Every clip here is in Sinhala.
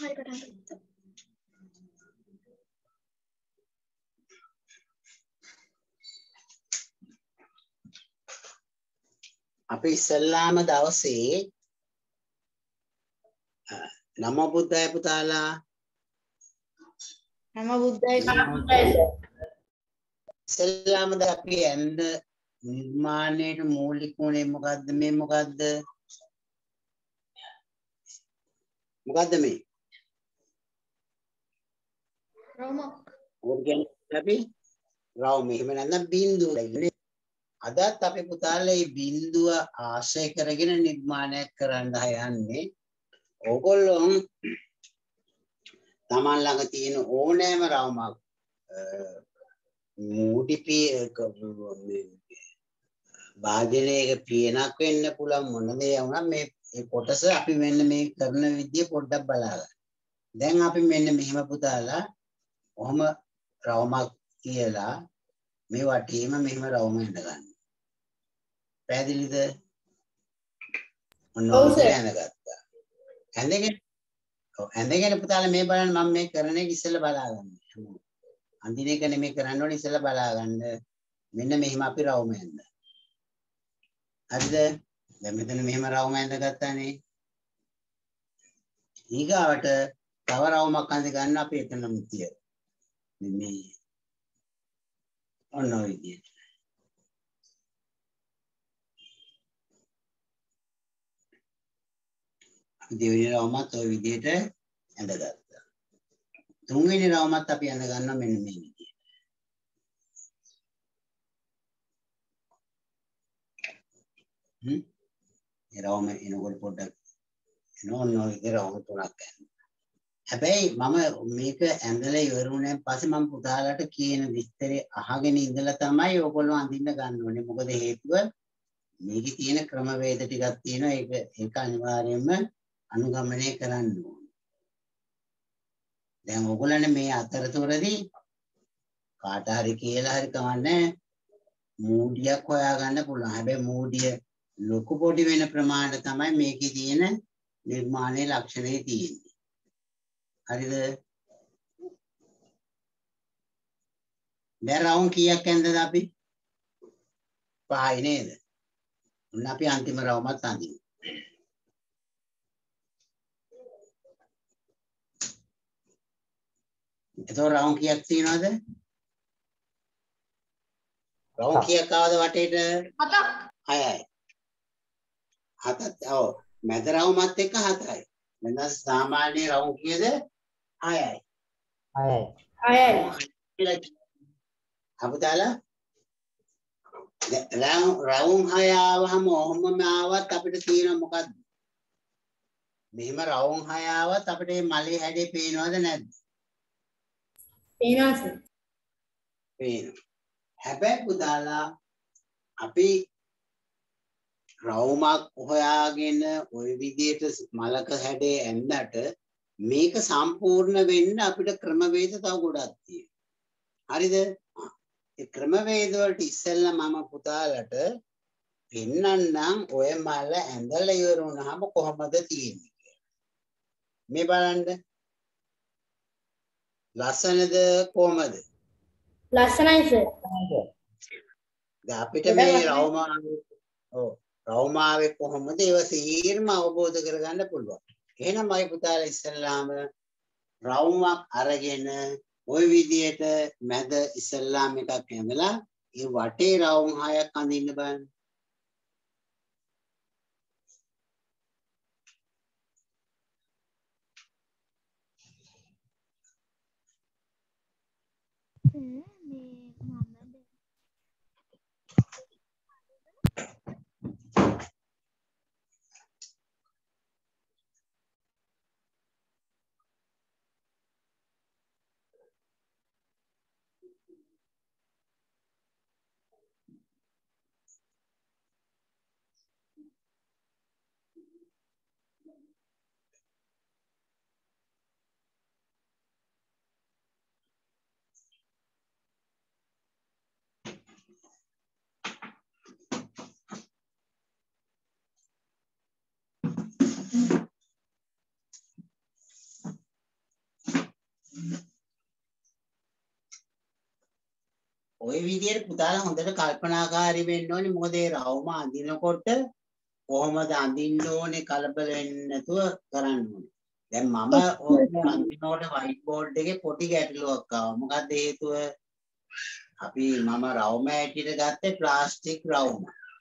අපි ඉස්සල්ලාම දවසේ නමෝ බුද්දයි පුතාලා නමෝ බුද්දයි ඉස්සල්ලාම අපි ඇඳ නිර්මාණයට මූලික වුණේ මොකද්ද මේ මොකද්ද මේ රෝමක් අපි රවුම එහෙම නැත්නම් බිඳුව අදත් අපි පුතාලා මේ බිඳුව ආශ්‍රය කරගෙන නිර්මාණයක් කරන්න යන්නේ ඕගොල්ලෝ තමන් ළඟ තියෙන ඕනෑම රවුමක් මූඩිපී වාදනයක පියනක් වෙන්න පුළුවන් මොන දේ වුණත් මේ කොටස අපි මෙන්න මේ කරන විදිය පොඩ්ඩක් බලන්න. දැන් අපි මෙන්න මෙහෙම පුතාලා කොහොම රවුමක් කියලා මේ වටේම මෙහෙම රවුම ඉඳගන්න. පැහැදිලිද? ඔන්න ඔය දැනගත්තා. ඇඳගෙන පුතාලා මේ බලන්න මම මේ කරන එක ඉස්සෙල්ලා බලාගන්න. අඳින එක නෙමෙයි කරන්න ඕනේ ඉස්සෙල්ලා බලාගන්න. මෙන්න මෙහෙම අපි රවුම ඇඳ. හරිද? දැන් මෙතන මෙහෙම රවුම ඇඳගත්තානේ. ඊගාවට තව රවුමක් අඳ ගන්න අපි එතනම තියමු. මේ ඔන්න ඔය විදිහට. දෙවෙනි රවුමත් ඔය විදිහට ඇඳගත්තා. තුන්වෙනි රවුමත් අපි ඇඳ ගන්නවා මෙන්න මේ විදිහට. ඒ රවුම එනකොට පොඩ්ඩක් එනෝන ඔය රවුම තුනක් ගන්න. හැබැයි මම මේක ඇඳලා ඉවර වුණාන් පස්සේ මම පුතාලට කියන විස්තරේ අහගෙන ඉඳලා තමයි ඔයගොල්ලෝ අඳින්න ගන්න ඕනේ. මොකද හේතුව මේකේ තියෙන ක්‍රමවේද ටිකක් තියෙනවා. ඒක අනිවාර්යයෙන්ම අනුගමනය කරන්න ඕනේ. දැන් ඔයගොල්ලන්ට මේ අතරතුරදී කාට හරි කියලා හරි කවන්නේ මූඩියක් හොයාගන්න පුළුවන්. හැබැයි මූඩිය ලොකු පොඩි වෙන ප්‍රමාණය තමයි මේකේ තියෙන නිර්මාණයේ ලක්ෂණේ තියෙන්නේ. හරිද? දැන් රවුම් කීයක් ඇඳද අපි? 5යි නේද? උන් අපි අන්තිම රවුමත් අඳිමු. එතකොට රවුම් කීයක් තියෙනවද? රවුම් කීයක් ආවද වටේට? 7ක්. 6යි. 7ක්. ඔව්. මැද රවුමත් එක්ක 7යි. මෙන්න සාමාන්‍ය රවුම් කීයද? 6යි. 6යි. අපදාලා රවුම් 6 ආවම ඔහොමම ආවත් අපිට තියෙන මොකද්ද? මෙහෙම රවුම් 6 ආවත් අපිට මේ මලේ හැඩේ පේනවද නැද්ද? පේනවා සර්. පේනවා. හැබැයි පුතාලා අපි රවුමක් හොයාගෙන ওই විදිහට මලක හැඩේ ඇඳට මේක සම්පූර්ණ වෙන්න අපිට ක්‍රමවේද තව ගොඩක් තියෙනවා. හරිද? ඒ ක්‍රමවේද වලට ඉස්සෙල්ලා මම පුතාලට පෙන්නන්නම් ඔය මල ඇඳලා ඉවර වුණාම කොහොමද තියෙන්නේ කියලා. මේ බලන්න. ලස්සනද කොහමද? ලස්සනයි සර්. දැන් අපිට මේ රවුමාවේ කොහොමද ඒව සීර්ම අවබෝධ කරගන්න පුළුවන්. එහෙනම් මගේ පුතාලා ඉස්සෙල්ලාම රවුමක් අරගෙන ওই විදියට මැද ඉස්සෙල්ලාම එකක් ඇඳලා ඒ වටේ රවුම් 6ක් අඳින්න බලන්න. ඔය විදියට පුතාලා හොඳට කල්පනාකාරී වෙන්න ඕනේ. මොකද ඒ රවුම අඳිනකොට කොහොමද අඳින්න ඕනේ කලබල වෙන්නේ නැතුව කරන්න ඕනේ. දැන් මම ඕක අඳිනකොට වයිට් බෝඩ් එකේ පොඩි ගැටලුවක් ආවා. මොකද හේතුව මම රවුම ඇටියට ගත්තේ ප්ලාස්ටික් රවුම.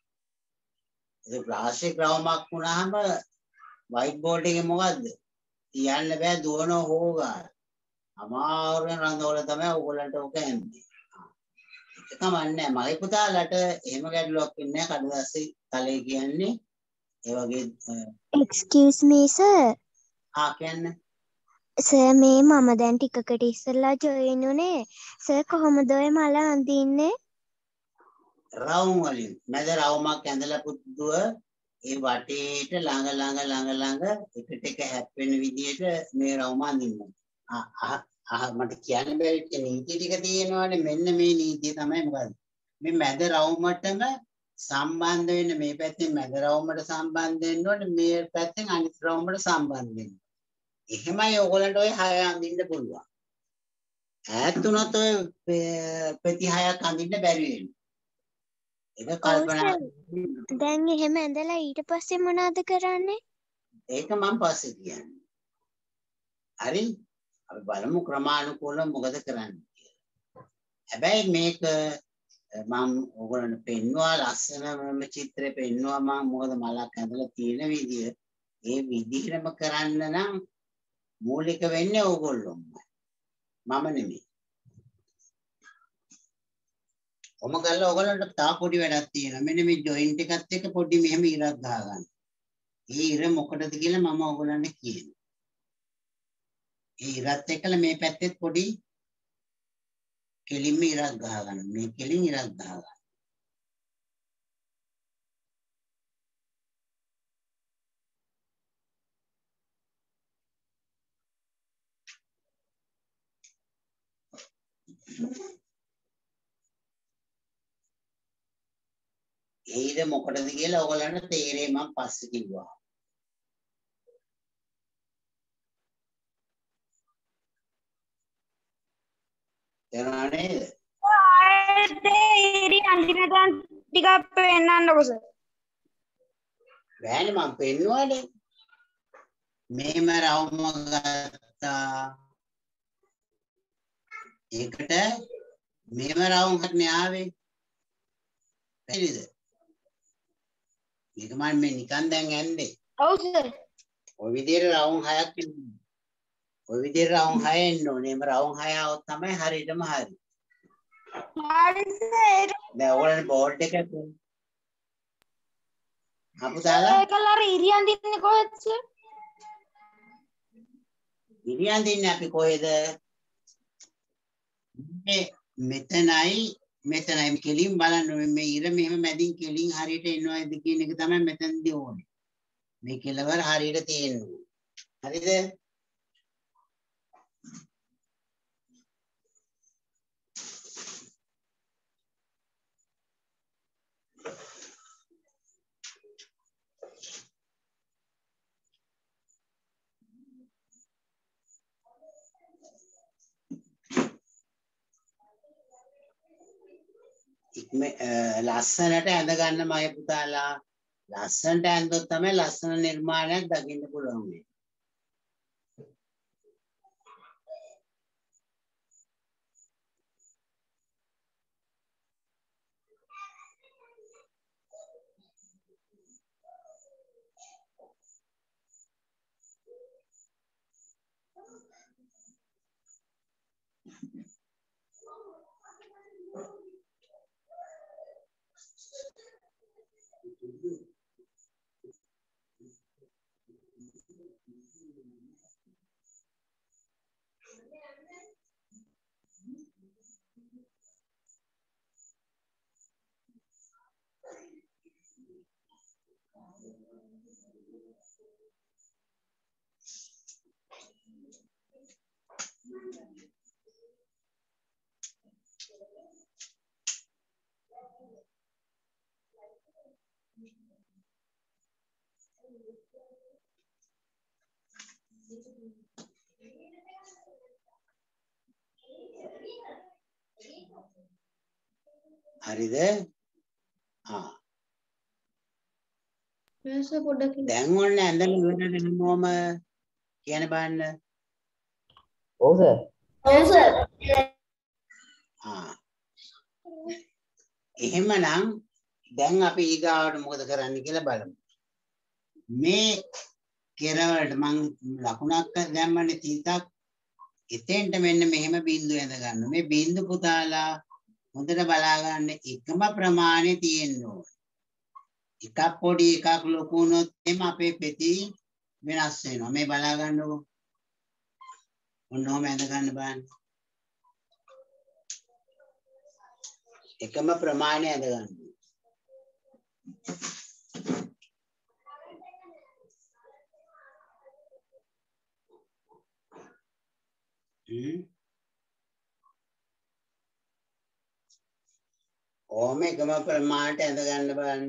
ඒ ප්ලාස්ටික් රවුමක් වුණාම වයිට් බෝඩ් එකේ මොකද්ද? තියන්න බෑ දුවන හොගා. අමාරුවෙන් රඳවල තමයි ඕගොල්ලන්ට ඕක එන්නේ. ඒක කමන්නේ මගේ පුතාලට එහෙම ගැටලුවක් වෙන්නේ නැහැ. කඩදාසි තලේ කියන්නේ ඒ වගේ excuse me sir. කියන්නේ සර් මේ මම දැන් ටිකකට ඉස්සෙල්ලා ජොයින් උනේ. සර් කොහොමද ඔය මල අඳින්නේ? රවුම් වලින් මැද රවුමක් ඇඳලා පුදුව ඒ වටේට ළඟ එකට එක හැප්පෙන විදිහට මේ රවුම අඳින්න. මට කියන්න බැරි නීති ටික තියෙනවානේ. මෙන්න මේ නීතිය තමයි මොකද්ද? මේ මැද රවුමටම සම්බන්ධ වෙන්න මේ පැත්තෙන් මැද රවුමට සම්බන්ධ වෙන්න ඕනේ. මේ පැත්තෙන් අනිත් රවුමට සම්බන්ධ වෙන්න. එහෙමයි ඔයගොල්ලන්ට ඔය 6 අඳින්න පුළුවන්. ඈත් උනත් ඔය ප්‍රති 6ක් අඳින්න බැරි වෙනවා. ඒක කල්පනා දැන් එහෙම ඇඳලා ඊට පස්සේ මොනවද කරන්නේ? ඒක මම පස්සේ කියන්නේ. හරි? අපි බලමු ක්‍රමානුකූලව මොකද කරන්නේ කියලා. හැබැයි මේක මම ඔයගොල්ලන්ට පෙන්වුවා ලස්සනම චිත්‍රය පෙන්වුවා මම මොකද මලක් ඇඳලා තියෙන විදිය. ඒ විදිහටම කරන්න නම් මූලික වෙන්නේ ඕගොල්ලෝමයි. මම නෙමෙයි. ඔම ගල්ලා ඔයගොල්ලන්ට තා පොඩි වැඩක් තියෙනවා. මෙන්න මේ ජොයින්ට් එකත් එක්ක පොඩි මෙහෙම ඉරක් ගහගන්න. ඒ ඉර මොකටද කියලා මම ඔයගොල්ලන්ට කියනවා. ඒ ඉරත් එක්කලා මේ පැත්තෙත් පොඩි කෙලින්ම ඉරක් ගහගන්න. මේ කෙලින් ඉරක් ගහගන්න. ඒ ඉර මොකටද කියලා ඔයගොල්ලන්ට තේරෙයි මම පස්සේ කිව්වා. තේරුණා නේද? ඉරි අන්තිමටන් ටිකක් පෙන්නන්නකො සර්. බෑනේ මම පෙන්නුවානේ. මේම රවුම ගත්තා. ඒකට මේම රවුම් හක්නේ ආවේ. හරිද? මේක මම මේ නිකන් දැන් ඇන්නේ. ඔව් සර්. ඔය විදිහට රවුම් 6ක් එන්නේ. ඔය විදිහට රවුම් 6 එන්න ඕනේ. මේ රවුම් 6 આવොත් තමයි හරියටම හරි. හරි සර්. දැන් ඔයගොල්ලෝ බෝඩ් එක අපු දාලා ඒකලා ඉරි අඳින්නේ කොහෙද සර්? ඉරි අඳින්නේ අපි කොහෙද? මෙතනයි කෙලින් බලන්න මේ ඉර මෙහෙම මැදින් කෙලින් හරියට එනවාද කියන එක තමයි මෙතනදී ඕනේ. මේ කෙලවර හරියට තියෙනවා. හරිද? ලස්සනට ඇඳ ගන්න මගේ පුතාලා. ලස්සනට ඇඳොත් තමයි ලස්සන නිර්මාණයක් දකින්න පුළුවන් වෙන්නේ. හරිද? නෑ සර් පොඩ්ඩක් ඉන්න. දැන් ඔන්න ඇඳලා ඉවරද හැමෝම කියන බලන්න. ඔව් සර්. ඔව් සර්. එහෙමනම් දැන් අපි ඊගාවට මොකද කරන්න කියලා බලමු. මේ කෙරවලට මං ලකුණක් දැම්මනේ 30ක්. එතෙන්ට මෙන්න මෙහෙම බිංදුව ඇඳ ගන්න. මේ බිංදු පුතාලා හොඳට බලා ගන්න එකම ප්‍රමාණය තියෙන්න ඕනේ. එකක් පොඩි එකක් ලොකු වුණොත් එම අපේ පෙති වෙනස් වෙනවා. මේ බලා ගන්නකො. ඔන්නෝම ඇඳ ගන්න බලන්න. එකම ප්‍රමාණය ඇඳ ගන්න. ඕම එකම ප්‍රමාණයට ඇඳ ගන්න බලන්න.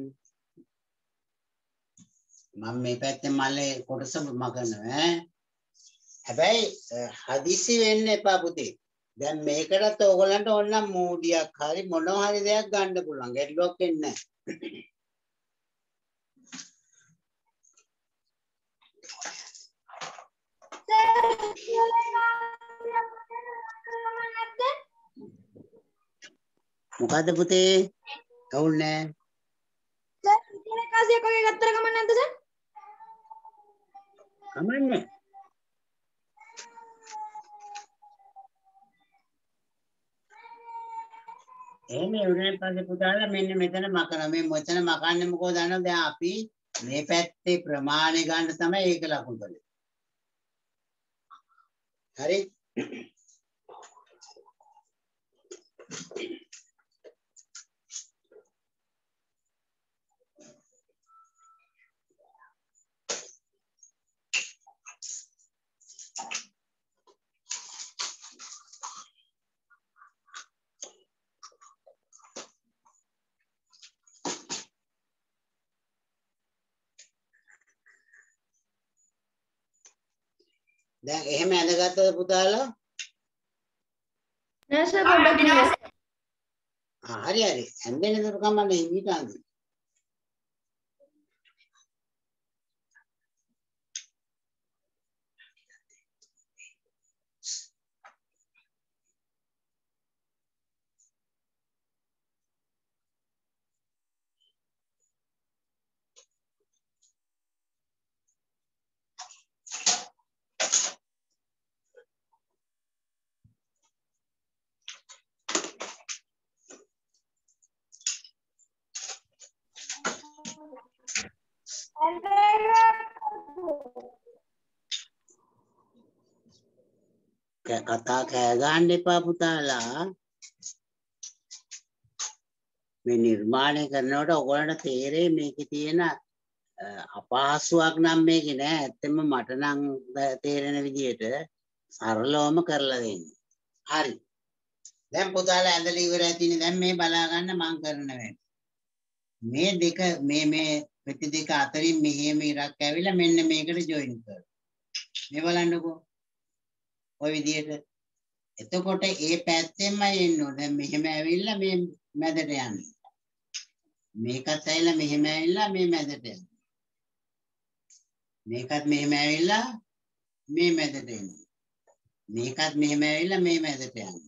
මම මේ පැත්තේ මල්ලේ කොටස මකනවා. හැබැයි හදිසි වෙන්න එපා පුතේ. දැන් මේකටත් ඕගලන්ට ඕනනම් මූඩියක් හරි මොනවා හරි දෙයක් ගන්න පුළුවන්. ගැටලුවක් එන්නේ නැහැ. මොකද්ද පුතේ? කවුල්නේ? සර් ඉතින් කාසියක් වගේ ගත්තර කමක් නැද්ද සර්? කමන්නේ. එහෙම උනේ පස්සේ පුතාලා මෙන්න මෙතන මකන මේ මෙතන මකන්නේ මොකද දන්නවද? දැන් අපි මේ පැත්තේ ප්‍රමාණය ගන්න තමයි ඒක ලකුණු කරන්නේ. හරි? දැන් එහෙම ඇඳගත්තද පුතාලා? නෑ සර් පොඩ්ඩක් ඉන්න. හරි හරි. ඇඳෙන්නේ නේද කමන්නේ හිමීට අඳින්න. කතා කෑ ගන්න එපා පුතාලා. මේ නිර්මාණය කරනකොට ඔයගොල්ලන්ට තේරෙයි මේකේ තියෙන අපහසුයක් නම් මේකේ නෑ. ඇත්තෙන්ම මට නම් තේරෙන විදිහට සරලවම කරලා දෙන්නේ. හරි. දැන් පුතාලා ඇඳලා ඉවරයි තියෙන්නේ. දැන් මේ බලා ගන්න මම කරන වැඩ. මේ දෙක මේ ප්‍රති දෙක අතරින් මෙහෙම ඉරක් ඇවිල්ලා මෙන්න මේකට ජොයින් කරනවා. මේ බලන්නකෝ. ඔය විදිහට. එතකොට ඒ පැත්තෙන්මයි එන්න ඕනේ. දැන් මෙහෙම ඇවිල්ලා මේ මැදට යන්නේ. මේකත් ඇවිල්ලා මෙහෙම ඇවිල්ලා මේ මැදට යනවා. මේකත් මෙහෙම ඇවිල්ලා මේ මැදට එනවා. මේකත් මෙහෙම ඇවිල්ලා මේ මැදට යනවා.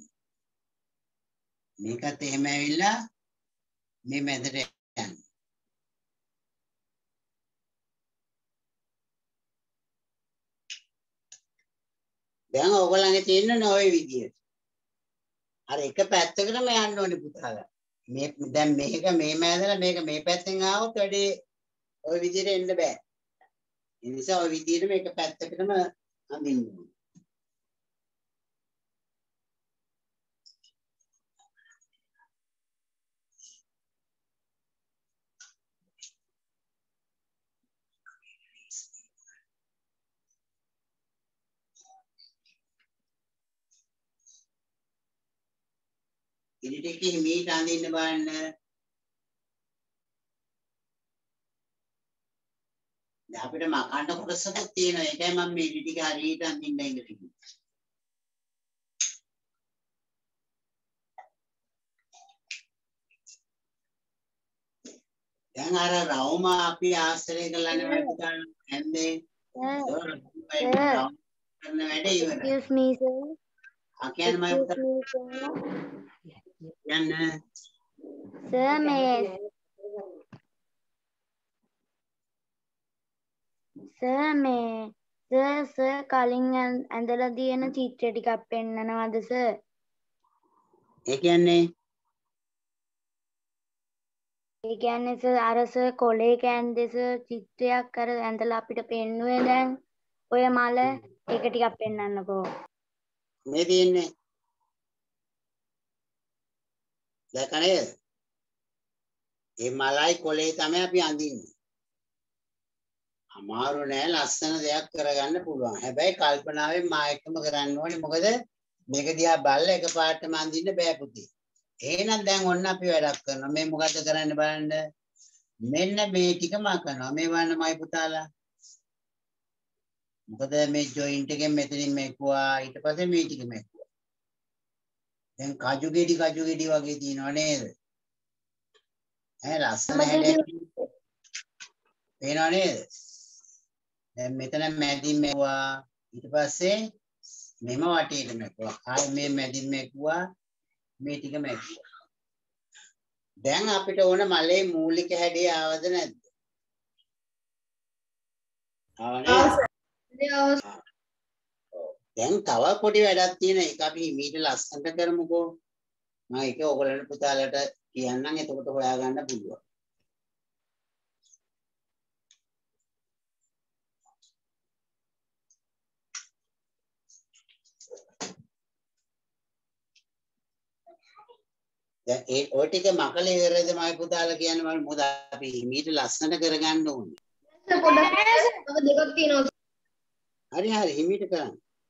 මේකත් එහෙම ඇවිල්ලා මේ මැදට යනවා. දැන් ඔයගොල්ලන්ගේ තියෙන්නේ ඔය විදියට. අර එක පැත්තකටම යන්න ඕනේ පුතාලා. මේ දැන් මේක මේ මැදලා මේක මේ පැත්තෙන් ආවොත් වැඩේ ඔය විදියට එන්න බෑ. ඒ නිසා ඔය විදියට මේක පැත්තකටම අඳින්න ඕනේ. ඉනිට හිමීට අඳින්න බලන්න. දැන් අපිට මකන්න කොටසකුත් තියෙනවා. ඒකයි මම මේ ටික හරියට අඳින්න ඉන්නේ. දැන් අර රවුම අපි ආශ්‍රය කළානේ මම පුතාලා හැන්දේ ඒක රවුම කරන වැඩේ ඉවරයි. excuse me sir ආ කියන්නේ මම excuse පුතාලා me sir යන්න sir මේ sir මේ sir කලින් ඇඳලා තියෙන චිත්‍ර ටිකක් පෙන්නනවද sir ඒ කියන්නේ ඒ කියන්නේ sir අර sir කොලේ කෑන්දේ sir චිත්‍රයක් අර ඇඳලා අපිට පෙන්නුවේ දැන් ඔය මල ඒක ටිකක් පෙන්නන්නකෝ මේ තියෙන්නේ දැක නේද? ඒ මලයි කොලේ තමයි අපි අඳින්නේ. අමාරු නෑ ලස්සන දෙයක් කරගන්න පුළුවන්. හැබැයි කල්පනාවෙන් මා එක්කම කරන්න ඕනේ. මොකද මේක දිහා බලලා එකපාරටම අඳින්න බෑ පුතේ. එහෙනම් දැන් ඔන්න අපි වැඩක් කරනවා. මේ මොකද්ද කරන්න බලන්න. මෙන්න මේ ටික මා කරනවා. මේ වන්න මයි පුතාලා. මොකද මේ ජොයින්ට් එකෙන් මෙතනින් මේකුවා ඊට පස්සේ මේ ටික මේකුවා. දැන් කජු ගෙඩි වගේ තියෙනව නේද? ඈ ලස්සන හැඩයක් පේනව නේද? දැන් මෙතන මැදින් මේවා ඊට පස්සේ මෙම වටේට මේකුවා. ආයේ මේ මැදින් මේකුවා මේ ටික මේකුවා. දැන් අපිට ඕන මලේ මූලික හැඩය ආවද නැද්ද? දැන් තව පොඩි වැඩක් තියෙන එක අපි මීට ලස්සනට කරමුකෝ. මම ඒක ඔයගොල්ලන්ට පුතාලට කියන්නම් එතකොට හොයාගන්න පුළුවන්. දැන් ඒ ඔය ටික මකල ඉවරද මම පුතාලා කියන්නේ මම මොකද අපි මීට ලස්සනට කරගන්න ඕනේ. දෙකක් තියෙනවා. හරි හිමීට කරන්න.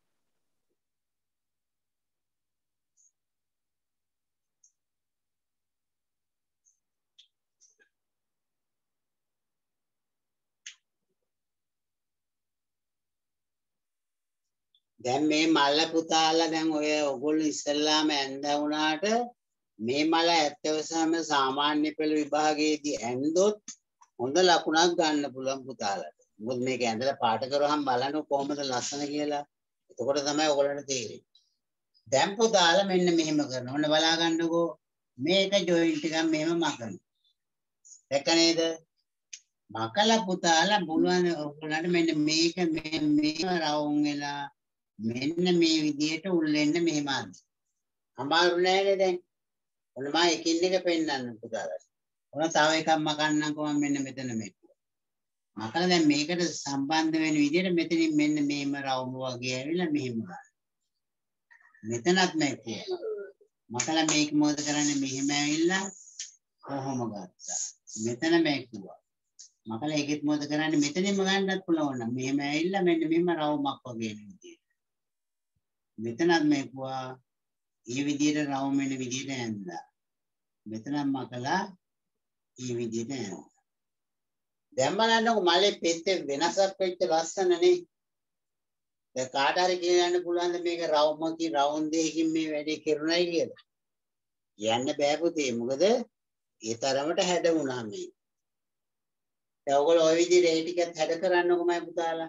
දැන් මේ මල පුතාලා දැන් ඔය ඔයගොල්ලෝ ඉස්සල්ලාම ඇඳ වුණාට මේ මල ඇත්තවසම සාමාන්‍ය පෙළ විභාගයේදී ඇඳොත් හොඳ ලකුණක් ගන්න පුළුවන් පුතාලට. මොකද මේක ඇඳලා පාට කරවහම බලන්න කොහොමද ලස්සන කියලා. එතකොට තමයි ඔයගොල්ලන්ට තේරෙන්නේ. දැන් පුතාලා මෙන්න මෙහෙම කරනවා. ඔන්න බලා ගන්නකෝ. මේක ජොයින්ට් එකක් මෙහෙම මකනවා. දැක්ක නේද? මකලා පුතාලා පුළුවන් ඔයගොල්ලන්ට මෙන්න මේක මේ රවුම් වෙලා මෙන්න මේ විදියට උල්ලෙන්න මෙහෙම අද. අමාරු නෑනේ දැන්. ඔන්න මම එකින් එක පෙන්නන්න පුතාලා. ඔන්න තව එකක් මකන්නම්කෝ මම මෙන්න මෙතන මේක. මකලා දැන් මේකට සම්බන්ධ වෙන විදියට මෙතනින් මෙන්න මේම රවුම වගේ ඇවිල්ලා මෙහෙම ගන්න. මෙතනත් මේක. මකලා මේක මොකද කරන්නේ මෙහෙම ඇවිල්ලා කොහොම ගත්තා. මෙතන මේකුවා. මකලා ඒකෙත් මොකද කරන්නේ මෙතනින්ම ගන්නත් පුළුවන් නම් මෙහෙම ඇවිල්ලා මෙන්න මෙහෙම රවුමක් වගේ එන විදියට. මෙතනත් මේකුවා මේ විදියට රවුම් වෙන විදියට ඇඳලා. මෙතනත් මකලා මේ විදියට ඇඳලා. දැන් බලන්නකො මලේ පෙත්තේ වෙනසක් වෙච්ච ලස්සන නේ. දැන් කාට හරි කියන්න පුළුවන් මේක රවුමකින් රවුම් දෙකකින් මේ වැඩේ කරුණයි කියලා. කියන්න බෑ පුතේ. මොකද ඒ තරමට හැඩ වුණා මේ. දැන් ඔයගොල්ලෝ ওই විදිහට ඒ ටිකත් හැඩ කරන්නකො මම පුතාලා.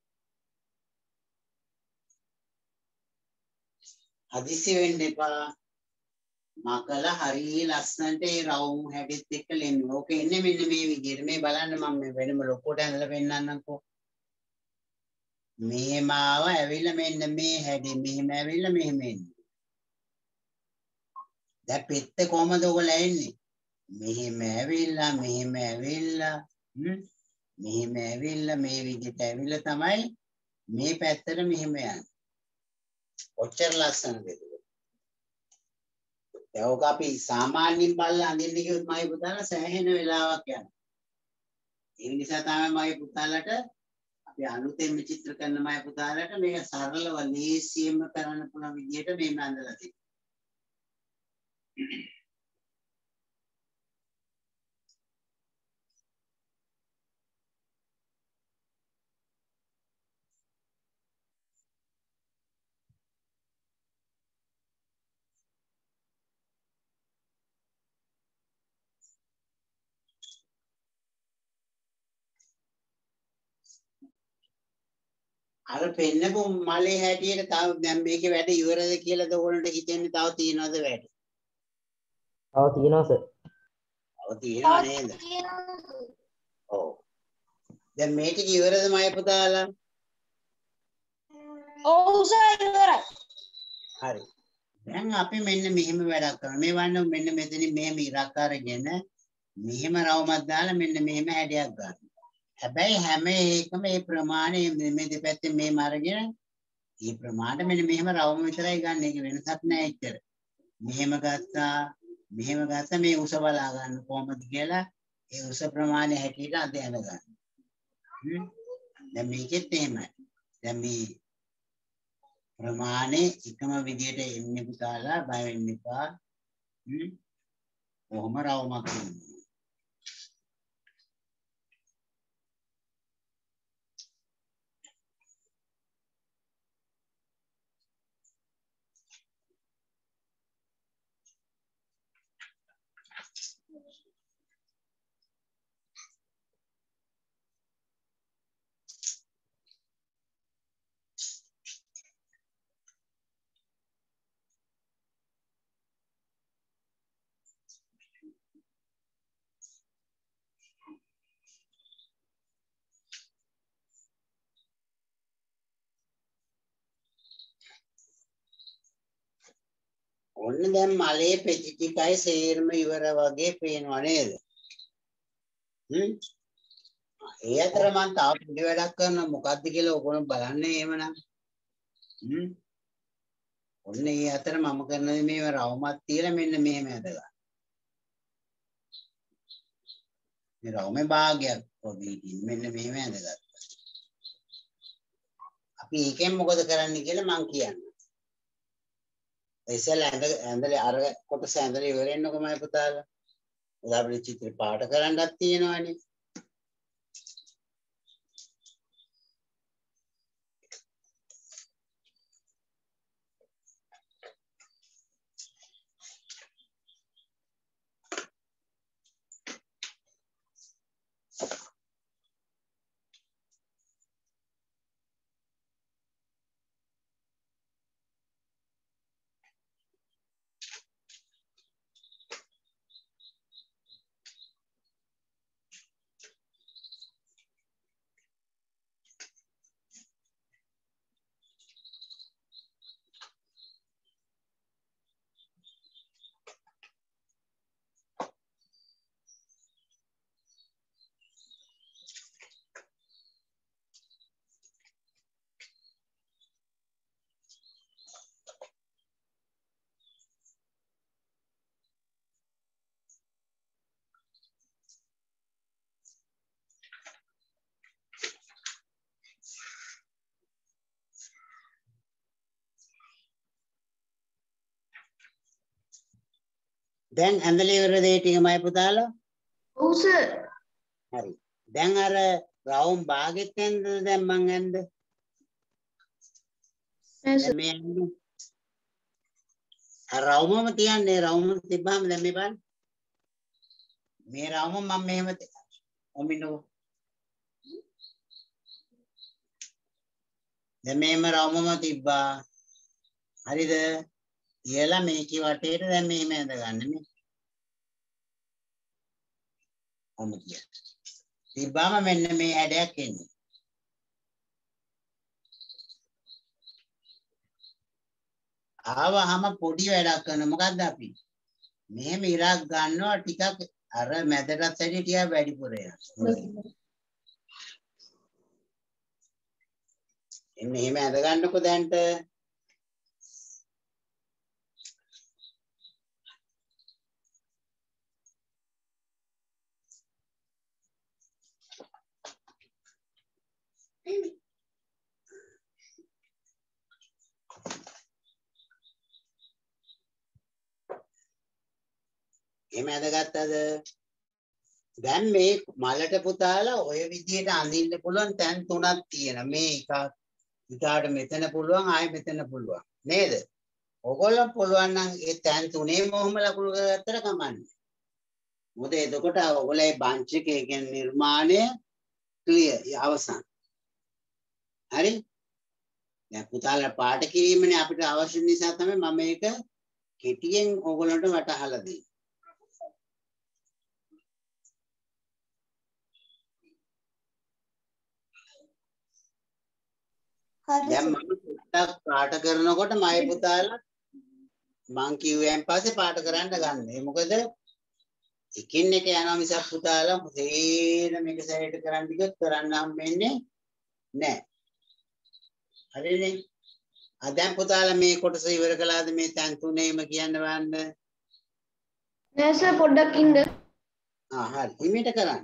හදිසි වෙන්න එපා. මකලා හරිය ලස්සනට ඒ රවුම් හැඩෙත් එක්ක ලෙන්න. ඕක එන්නේ මෙන්න මේ විදිහට. මේ බලන්න මම මේ වෙනම ලොකුට ඇඳලා පෙන්නන්නම්කෝ. මෙහෙම ආව ඇවිල්ලා මෙන්න මේ හැඩේ මෙහෙම ඇවිල්ලා මෙහෙම එන්නේ. දැන් පෙත්ත කොහමද ඔයගොල්ලෝ එන්නේ? මෙහෙම ඇවිල්ලා මෙහෙම ඇවිල්ලා මෙහෙම ඇවිල්ලා මේ විදිහට ඇවිල්ලා තමයි මේ පැත්තට මෙහෙම යන්නේ. ඔච්චර ලස්සනද ඒක? ඒක අපි සාමාන්‍යයෙන් බලලා අඳින්න කිව්වොත් මගේ පුතාලා සෑහෙන වෙලාවක් යනවා. ඒ නිසා තමයි මගේ පුතාලට අපි අලුතෙන් චිත්‍ර කරන මගේ පුතාලට මේක සරලව ලේසියෙන්ම කරන්න පුළුවන් විදිහට මේ මඳලා තියෙනවා. අර පෙන්නපු මලේ හැටියට තව දැන් මේකේ වැඩ ඉවරද කියලාද ඕගොල්ලන්ට හිතෙන්නේ තව තියනවද වැඩ? තව තියෙනවා සර්. තව තියනව නේද? ඔව්. දැන් මේ ටික ඉවරද මය පුතාලා? ඔව් සර් ඉවරයි. හරි. දැන් අපි මෙන්න මෙහෙම වැඩක් කරනවා. මේ වන්න මෙන්න මෙතනින් මෙහෙම ඉරක් අරගෙන මෙහෙම රවුමක් දාලා මෙන්න මෙහෙම හැඩයක් ගන්නවා. හැබැයි හැම එකම මේ ප්‍රමාණය මේ දෙපැත්තෙන් මෙහෙම අරගෙන මේ ප්‍රමාණය මෙන්න මෙහෙම රවුම විතරයි ගන්න. ඒක වෙනසක් නැහැ එච්චර. මෙහෙම ගත්තා මේ උස බලා ගන්න කොහොමද කියලා ඒ උස ප්‍රමාණය හැටියට අධ්‍යයන ගන්න. දැන් මේකෙත් එහෙමයි. දැන් මේ ප්‍රමාණය එකම විදියට එන්නේ පුතාලා බය වෙන්න එපා. කොහොම රවුමක් එන්නේ. ඔන්න දැන් මලේ පෙති ටිකයි සේරම ඉවර වගේ පේනවා නේද? ඒ අතර මම තාම පොඩි වැඩක් කරනවා මොකද්ද කියලා ඔයගොල්ලෝ බලන්නේ එහෙමනම්. ඔන්න ඒ අතර මම කරන මේ රවුමක් තියලා මෙන්න මෙහෙම ඇදලා. මේ රවුමේ භාගයක් පොඩි මෙන්න මෙහෙම ඇදගත්තා. අපි ඒකෙන් මොකද කරන්නේ කියලා මම කියන්නම්. ඉතින් ඇඳලා අර කොටස ඇඳලා ඉවර වෙන්නකො මම පුතාලා. ඔය අපිට චිත්‍ර පාට කරන්නත් තියෙනවානේ. දැන් ඇඳලා ඉවර දේ ටික මයි පුතාලා. ඔව් සර්. හරි. දැන් අර රවුම් භාගෙත් ඇඳද දැන් මං ඇඳ. දැන් මේ අර රවුමම තියන්නේ රවුම තිබ්බාම දැන් මේ බලන්න. මේ රවුම මම මෙහෙම ඔමිනෝ. දැන් මේම රවුමම තිබ්බා. හරිද? කියලා මේකේ වටේට දැන් මෙහෙම ඇඳ ගන්න නේ. ඔන්න කිය. තිබ්බාම මෙන්න මේ හැඩයක් එන්නේ. ආවහම පොඩි වැඩක් කරන මොකද්ද අපි? මෙහෙම ඉරක් ගන්නවා ටිකක් අර මැදටත් වැඩි ටිකක් වැඩිපුර යනවා. එන්න එහෙම ඇඳ ගන්නකො දැන්ට. එහෙම ඇඳගත්තද? දැන් මේ මලට පුතාලා ඔය විදියට අඳින්න පුළුවන් තැන් තුනක් තියෙනවා. මේ ඊට මෙතන පුළුවන් ආයෙ මෙතන පුළුවන් නේද? ඔයගොල්ලෝ පුළුවන් නම් ඒ තැන් තුනේම ඔහොම ලකුණු කරගත්තට කමන්නේ. මොකද එතකොට ඔයගොල්ලෝ බංච් එකේ කියන්නේ නිර්මාණය ක්ලියර් අවසන්. හරි? දැන් පුතාලා පාට කිරීමනේ අපිට අවශ්‍ය නිසා තමයි මම මේක කෙටියෙන් ඕගොල්ලන්ට වටහලා දෙන්නේ. දැන් මම පොඩ්ඩක් පාට කරනකොට මගේ පුතාලා මං කිව්වෙන් පස්සේ පාට කරන්න ගන්න. ඒ මොකද එකින් එක යනවා මිසක් පුතාලා හොතේන මේක සැරේට කරන්න ගියොත් කරන්න හම්බෙන්නේ නැහැ. හරිනේ. දැන් පුතාලා මේ කොටස ඉවර කළාද මේ තැන් තුනේම කියන්න බලන්න. නෑ සර් පොඩ්ඩක් ඉන්න. හරි. හිමීට කරන්න.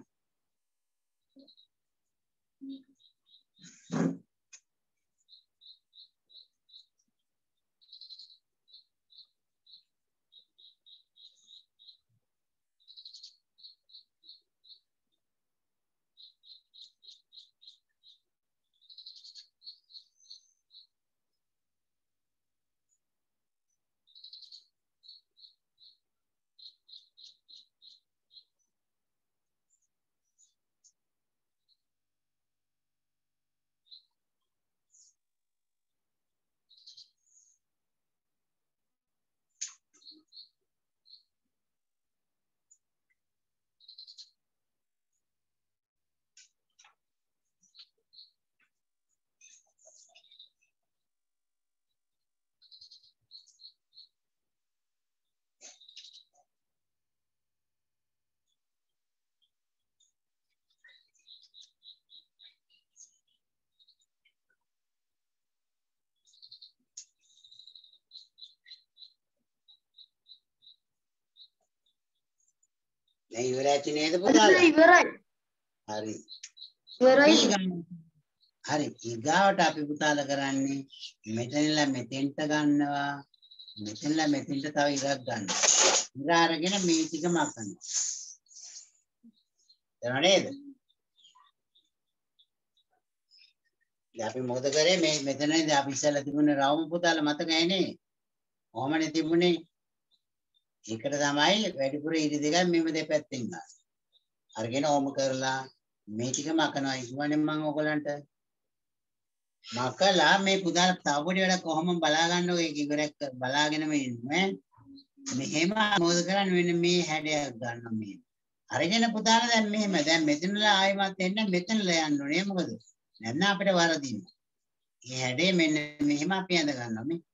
දැන් ඉවරයි නේද පුතාලා? ඉවරයි. හරි. ඉවරයි. හරි. ඊගාවට අපි පුතාලා කරන්නේ මෙතනලා මෙතෙන්ට ගන්නවා. මෙතනලා මෙතෙන්ට තව ඉරක් ගන්නවා. ඉර අරගෙන මේ ටික මකනවා. දන්නව නේද? දැන් අපි මොකද කරේ මේ මෙතනදී අපි ඉස්සෙල්ලා තිබුණේ රවුම් පුතාලා මතකයි නේ? කොහමනේ තිබුණේ? ඒකට තමයි වැඩිපුර ඉරි දෙකක් මෙම දෙපැත්තෙන් ගන්න. අරගෙන ඕම කරලා මේ ටික මකනවා ඉක්මනින් මම ඔයගලන්ට මකලා මේ පුතාලා තව පොඩි වැඩක් කොහොම බලා ගන්නව ඒක ඉවරක් බලාගෙනම ඉන්නේ. මෙහෙම මොකද කරන්නේ මෙන්න මේ හැඩයක් ගන්න මේ. අරගෙන පුතාලා දැන් මෙහෙම දැන් මෙතනලා ආයෙමත් එන්න මෙතනලා යන්න ඕනේ මොකද? නැත්නම් අපිට වරදිනවා. මේ හැඩේ මෙන්න මෙහෙම අපි ඇඳ ගන්නවා මේ.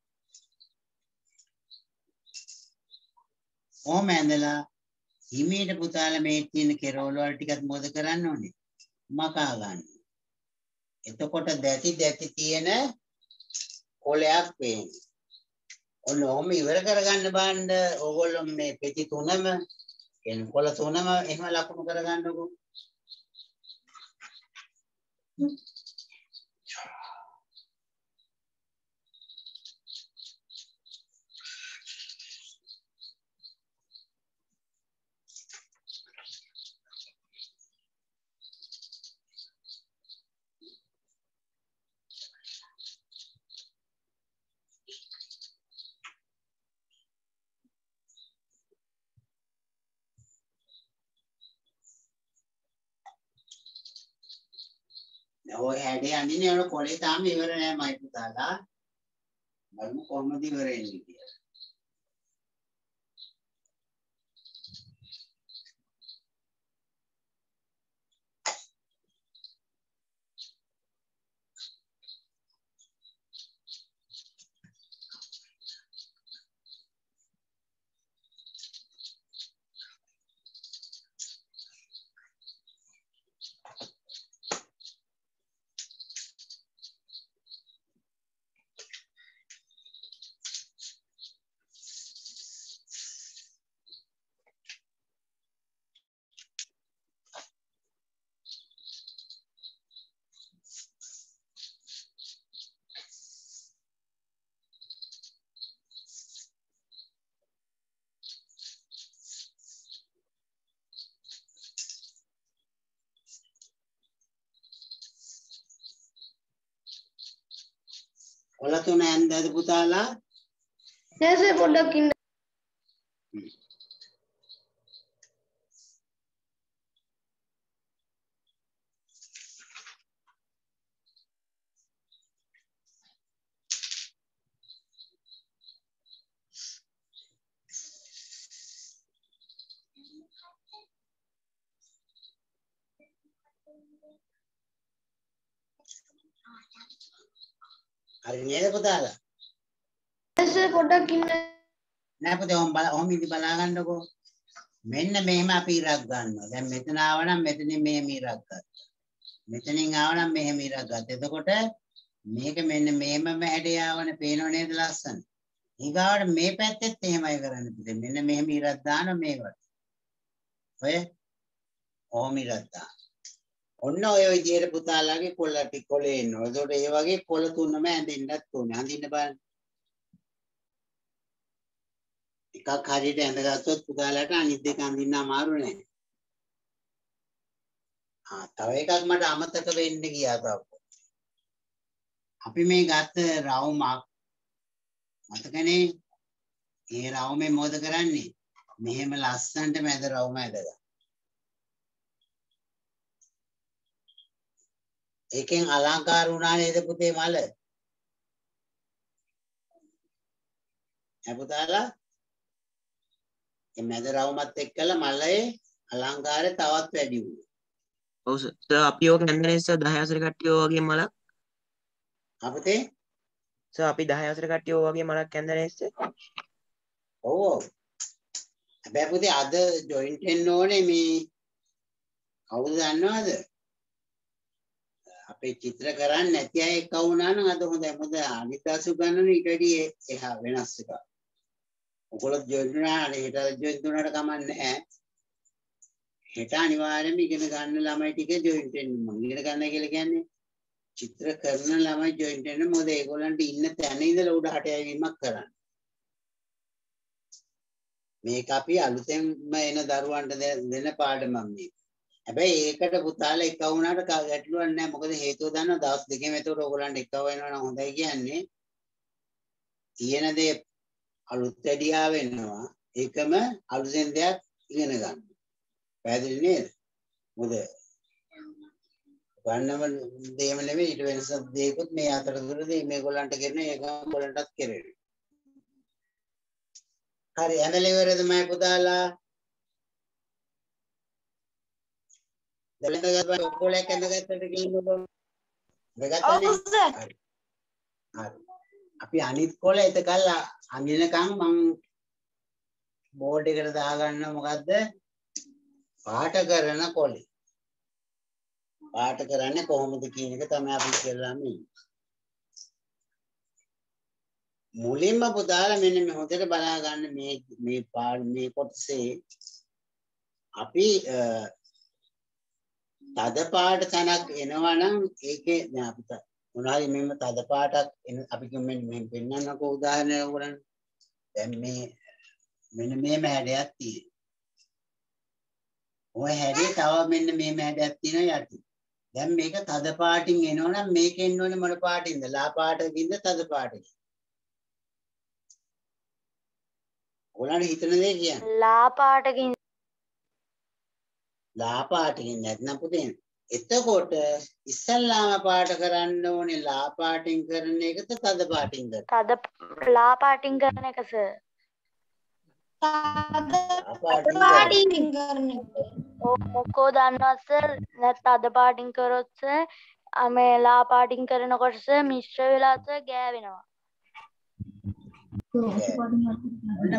ඕම ඇඳලා හිමීට පුතාලා මේ තියෙන කෙරවල වල ටිකත් මොකද කරන්න ඕනේ? මකා ගන්න. එතකොට දැටි තියෙන කොලයක් පේන්නේ. ඔන්න ඔහොම ඉවර කරගන්න බාන්න ඕගොල්ලෝ මේ පෙති තුනම කියන්නේ කොළ තුනම එහෙම ලකුණු කරගන්නකො. ඔය හැඩේ අඳින්නේ ඔය කොලේ තාම ඉවර නෑ මයි පුතාලා. බලමු කොහොමද ඉවර වෙන්නේ කියලා. කොළ තුන ඇඳද පුතාලා? නෑ සර් පොඩ්ඩක් ඉන්න. හරි නේද පුතාලා? සර් පොඩ්ඩක් ඉන්න. නෑ පුතේ ඔහොම ඉඳි බලා ගන්නකෝ. මෙන්න මෙහෙම අපි ඉරක් ගන්නවා. දැන් මෙතන ආවනම් මෙතනින් මෙහෙම ඉරක් ගත්තා. මෙතනින් ආවනම් මෙහෙම ඉරක් ගත්තා. එතකොට මේක මෙන්න මෙහෙමම හැඩය ආවනේ පේනව නේද ලස්සන? ඊගාවට මේ පැත්තෙත් එහෙමයි කරන්න පුතේ. මෙන්න මෙහෙම ඉරක් දානවා මේවට. ඔය ඔහොම ඉරක් දානවා. ඔන්න ඔය විදිහට පුතාලාගේ කොළ ටික කොළේ එනවා. ඒකට ඒ වගේ කොළ තුනම ඇඳෙන්නත් ඕනේ. අඳින්න බලන්න. එකක් හරියට ඇඳගත්තොත් පුතාලාට අනිත් දෙක අඳින්න අමාරු නෑ. තව එකක් මට අමතක වෙන්න ගියා තාම. අපි මේ ගත්ත රවුමක් මතකනේ? ඒ රවුමේ මොකද කරන්නේ? මෙහෙම ලස්සනට මැද රවුම ඇදගන්න. ඒකෙන් අලංකාර වුණා නේද පුතේ මල? පුතාලා මේ මැද රවුමත් එක්කලා මලේ අලංකාරය තවත් වැඩි වුණා. ඔව් සර් අපි ඕක නැන්දනේ සර් 10 වසර කට්ටිය ඔය වගේ මලක්. අපතේ සර් අපි 10 වසර කට්ටිය ඔය වගේ මලක් නැන්දනේ සර්. ඔව්. හැබැයි පුතේ අද ජොයින්ට් වෙන්න ඕනේ මේ කවුද දන්නවද? අපේ චිත්‍ර කරන්නේ නැති අය එක්ක වුණා නම් අද හොඳයි. මොකද අනිත් දවස් ගන්නන ඊට වැඩි එහා වෙනස් එකක්. ඔයගොල්ලෝ ජොයින්ට් වුණා නම් හෙට ජොයින්ට් වුණාට කමක් නැහැ. හෙට අනිවාර්යයෙන්ම ඉගෙන ගන්න ළමයි ටික ජොයින්ට් වෙන්න මම. ඉගෙන ගන්න කියලා කියන්නේ චිත්‍ර කරන ළමයි ජොයින්ට් වෙන්න. මොකද ඒගොල්ලන්ට ඉන්න තැන ඉඳලා උඩහට යවීමක් කරන්න. මේක අපි අලුතෙන්ම එන දරුවන්ට දෙන පාඩමක් මේක. හැබැයි ඒකට පුතාලා එක වුණාට ගැටලුවක් නැහැ. මොකද හේතුව දන්නවා දවස් දෙකෙම එතකොට ඕගොල්ලන්ට එක වෙනවා නම් හොඳයි කියන්නේ. තියෙන දේ අලුත් වැඩියා වෙනවා. ඒකම අලුතෙන් දෙයක් ඉගෙන ගන්න. පැහැදිලි නේද? මොකද ගන්නම දෙයම නෙමෙයි ඊට වෙනස දෙයක්ත් මේ අතරතුරදී මේගොල්ලන්ට කරන ඒකම ඔයගොල්ලන්ටත් කෙරෙනවා. හරි ඇඳලා ඉවරද මම පුතාලා? දැන් ඔක්කොලයක් ඇඳගත්තට කියනකො දෙගත්තනේ. හරි. අපි අනිත් කොළ එතකල් අඳිනකම් මම බෝඩ් එකට දාගන්න මොකද්ද? පාට කරන කොළේ. පාට කරන්නේ කොහොමද කියන එක තමයි අපි ඉස්සෙල්ලාම මුලින්ම පුතාලා මෙන්න මේ හොඳට බලා ගන්න මේ කොටසේ අපි තද පාට තනක් එනවනම් ඒකේ දැන් අපිට මොනවාරි මෙන්න තද පාටක් එන අපි මෙන්න පෙන්නන්නකෝ උදාහරණයක් උගලන්න. දැන් මෙන්න මේ හැඩයක් තියෙනවා. ඔය හැඩේ තව මෙන්න මේ හැඩයක් තියෙනවා යටි. දැන් මේක තද පාටින් එනවනම් මේකෙන් ඕනේ මොන පාටින්ද? ලා පාටකින්ද තද පාටකින්ද? ඔයාලට හිතන දේ කියන්නේ. ලා පාටකින්. ලා පාටකින් නැත්නම් පුතේ. එතකොට ඉස්සල්ලාම පාට කරන්න ඕනේ ලා පාටින් කරන එකද තද පාටින් කරන? තද ලා පාටින් කරන එක සර්. පාටින් කරන එක. මොකෝ දන්නවද සර්? තද පාටින් කරොත් සර් මේ ලා පාටින් කරනකොට සර් මිශ්‍ර වෙලා සර් ගෑවෙනවා. ඔන්න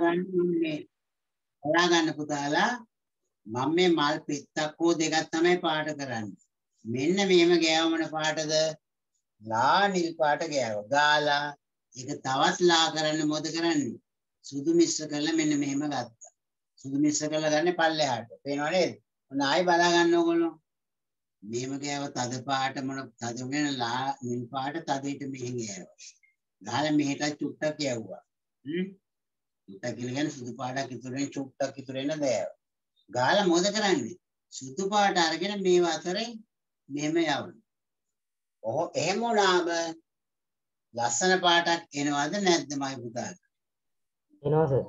බලා ගන්න පුතාලා මම මේ මල් පිටක් හෝ දෙකක් තමයි පාට කරන්නේ. මෙන්න මේම ගෑවමන පාටද? ලා නිල් පාට ගෑව. ගාලා ඒක තවත් ලා කරන්න මොකද කරන්නේ? සුදු මිශ්‍ර කරලා මෙන්න මෙහෙම ගත්තා. සුදු මිශ්‍ර කරලා ගන්න පල්ලෙහාට. පේනව නේද? ඔන්න ආයි බලා ගන්න ඕගොල්ලෝ. මෙහෙම ගෑව තද පාට මොන තද වෙන ලා නිල් පාට තදට මෙහෙම ගෑවා. ගහලා මෙහෙට චුට්ටක් යවුවා. චුට්ටක් කියන්නේ සුදු පාටක් ඉතුරුෙන් චුට්ටක් ඉතුරු වෙන දෑව. ගාලා මොකද කරන්නේ? සුදු පාට අරගෙන මේව අතරේ මෙහෙම යවනවා. ඔහො එහෙම වුණාම ලස්සන පාටක් එනවද නැද්ද මයි පුතාට? එනවා සර්.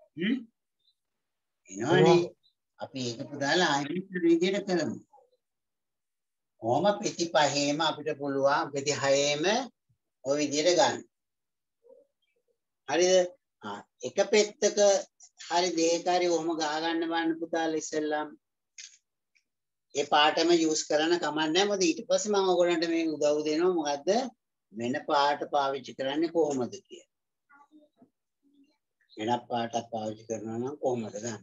එනවනේ. අපි ඒක පුතාලා ආයෙත් විදියට කරමු. කොහොම පෙති පහේම අපිට පුළුවන් පෙති හයේම ඔය විදියට ගන්න. හරිද? එක පෙත්තක හරි දෙයකාරි ඔහොම ගා ගන්න බලන්න පුතාලා ඉස්සෙල්ලාම. ඒ පාටම යූස් කරන්න කමක් නැහැ. මොකද ඊට පස්සේ මම ඔයගොල්ලන්ට මේ උදව් දෙනවා මොකද්ද? වෙන පාට පාවිච්චි කරන්නේ කොහොමද කියලා. වෙන පාටක් පාවිච්චි කරනවා නම් කොහොමද ගන්න?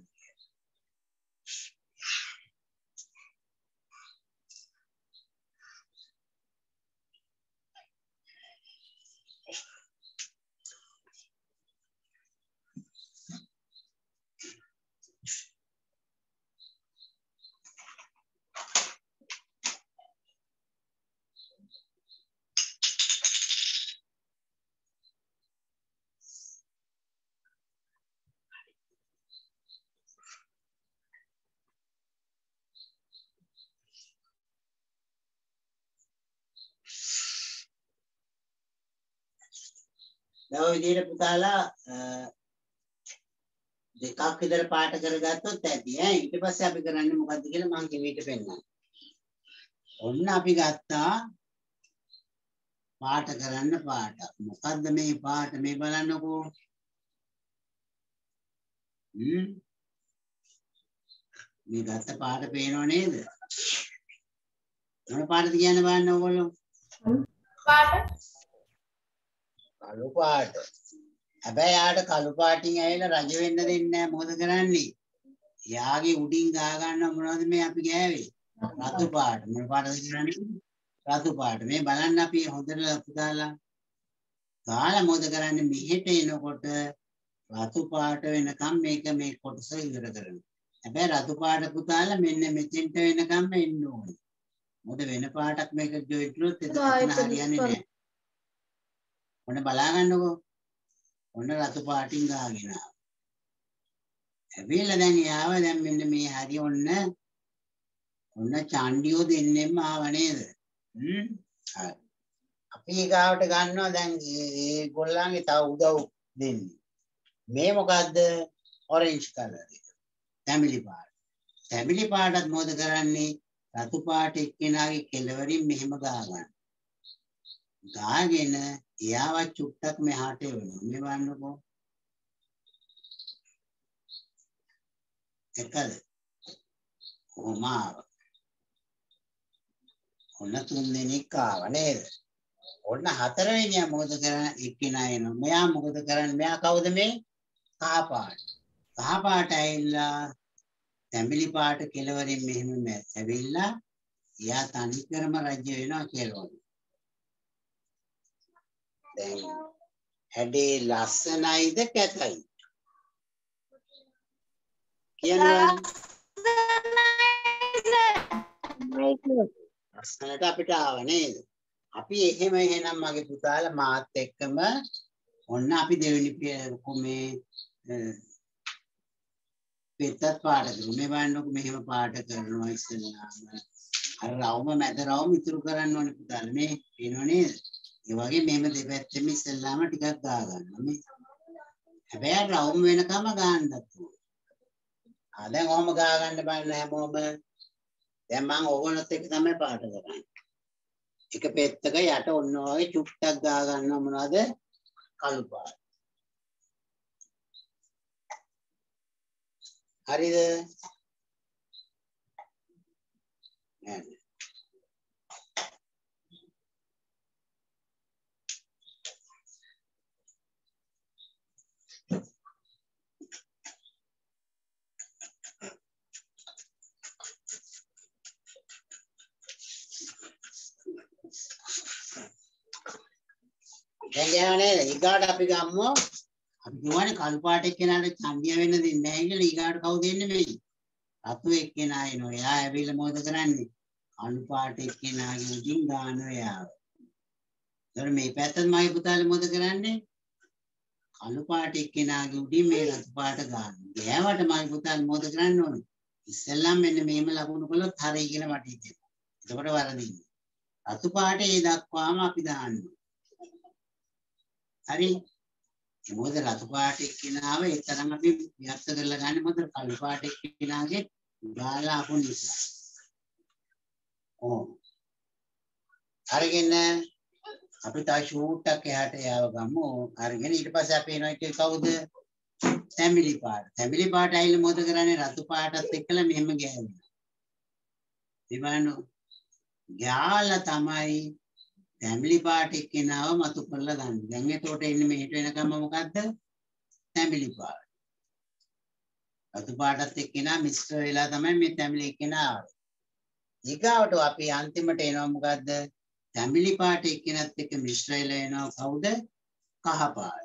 දැන් ඔය විදිහට පුතාලා දෙකක් විතර පාට කරගත්තොත් ඇති ඈ. ඊට පස්සේ අපි කරන්නේ මොකද්ද කියලා මම කිව්වට පෙන්නන්න. ඔන්න අපි ගත්තා පාට කරන්න පාට. මොකද්ද මේ පාට? මේ බලන්නකෝ. මේ ගත්ත පාට පේනව නේද? මොන පාටද කියන්න බලන්න ඕගොල්ලෝ. කළු පාට. හැබැයි යාට කළු පාටින් ඇවිල්ලා රජ වෙන්න දෙන්නේ නැහැ. මොකද කරන්නේ? යාගේ උඩින් ගා ගන්න මොනවද මේ අපි ගෑවේ? රතු පාට. මොන පාටද කියන්නේ? රතු පාට. මේ බලන්න අපි හොඳට ලපු දාලා ගාලා මොකද කරන්නේ? මෙහෙට එනකොට රතු පාට වෙනකම් මේ කොටස ඉවර කරනවා. හැබැයි රතු පාට පුතාලා මෙන්න මෙතෙන්ට වෙනකම් එන්න ඕනේ. මොකද වෙන පාටක් මේක ජොයින් කළොත් එතන හරියන්නේ නැහැ. ඔන්න බලා ගන්නකෝ. ඔන්න රතු පාටින් ගාගෙන ආවා. හැබැයි දැන් යාව දැන් මෙන්න මේ හරිය ඔන්න චාන්ඩියෝ දෙන්නෙම ආව නේද? හරි. අපි ඊගාවට ගන්නවා දැන් ඒ ගොල්ලන්ගේ තව උදව් දෙන්නේ. මේ මොකද්ද? ඔරෙන්ජ් කලර් එක. ෆැමිලි පාට. ෆැමිලි පාටත් මොකද කරන්නේ? රතු පාට එක්කෙනාගේ කෙළවරින් මෙහෙම ගා ගන්න. ගාගෙන එයාව චුට්ටක් මෙහාට එවනවා. මේ බලන්නකෝ. එකද? කොමාව. ඔන්න 3 දෙනෙක් ආව නේද? ඔන්න 4 වෙනියා මොකද කරන්නේ? එක්කෙනා එනවා. මෙයා මොකද කරන්නේ? මෙයා කවුද මේ? කහ පාට. කහ පාට ඇවිල්ලා තැඹිලි පාට කෙළවරින් මෙහෙම ඇවිල්ලා එයා තනිකරම රජ්‍ය වෙනවා කියලා. දැන් හැඩේ ලස්සනයිද කැතයි? කියනවා. ලස්සනට අපිට ආව නේද? අපි එහෙනම් මගේ පුතාලා මාත් එක්කම ඔන්න අපි දෙවෙනි මේ පෙත්තත් පාට කරමු. මේ බලන්නකො මෙහෙම පාට කරනවා ඉස්සෙල්ලාම. අර රවුම මැද රවුම ඉතුරු කරන්න ඕනේ පුතාලා. මේ පේනව නේද? ඒ වගේ මෙහෙම දෙපැත්තෙම ඉස්සෙල්ලාම ටිකක් ගා ගන්නවා මේ. හැබැයි රවුම් වෙනකම ගන්නත් ඕනේ. දැන් ඔහොම ගා ගන්න බලන්න හැමෝම. දැන් මම ඕගොල්ලොත් එක්ක තමයි පාට කරන්නේ. එක පෙත්තක යට ඔන්න වගේ චුට්ටක් ගා ගන්නවා මොනවද? කළු පාට. හරිද? නේද? දැන් ගහන්නේ ඊගාට අපි ගම්මු. අපි කියවනේ කළු පාට එක්කෙනාට ඡන්දිය වෙන්න දෙන්නේ නැහැ කියලා. ඊගාට කවුද එන්නේ මේ? රතු එක්කෙනා එනවා. එයා ඇවිල්ලා මොකද කරන්නේ? කළු පාට එක්කෙනාගේ උඩින් ගන්නවා එයාව. ඒතර මේ පැත්තත් මගේ පුතාලා මොකද කරන්නේ? කළු පාට එක්කෙනාගේ උඩින් මේ රතු පාට ගන්නවා. ගෑවට මගේ පුතාලා මොකද කරන්න ඕනේ? ඉස්සෙල්ලාම මෙන්න මෙහෙම ලකුණු කළොත් හරිය කියන වටේ දෙනවා. එතකොට වරදින්නේ. රතු පාට ඒ දක්වාම අපි දාන්නවා. හරි. මොකද රතු පාට එක්කෙනාව ඒ තරම් අපි ව්‍යක්ත කරලා ගන්න මොකද කළු පාට එක්කෙනාගේ ගාලා අපු නිසා. අරගෙන අපි තා ෂූට් එකක් එහාට යව ගමු. අරගෙන ඊට පස්සේ අපි එනවා එක කවුද? ෆැමිලි පාට. ෆැමිලි පාට ඇයිල මොකද කරන්නේ? රතු පාටත් එක්කලා මෙහෙම ගෑවෙනවා. ඉතින් ගාලා තමයි තැඹිලි පාට එක්කෙනාව මතු කරලා ගන්න. දැන් එතකොට එන්නේ මෙහෙට වෙනකම් මොකද්ද? තැඹිලි පාට. රතු පාටත් එක්කෙනා මිශ්‍ර වෙලා තමයි මේ තැඹිලි එක්කෙනා ආවේ. ඊගාවට අපි අන්තිමට එනවා මොකද්ද? තැඹිලි පාට එක්කෙනත් එක්ක මිශ්‍ර වෙලා එනවා කවුද? කහ පාට.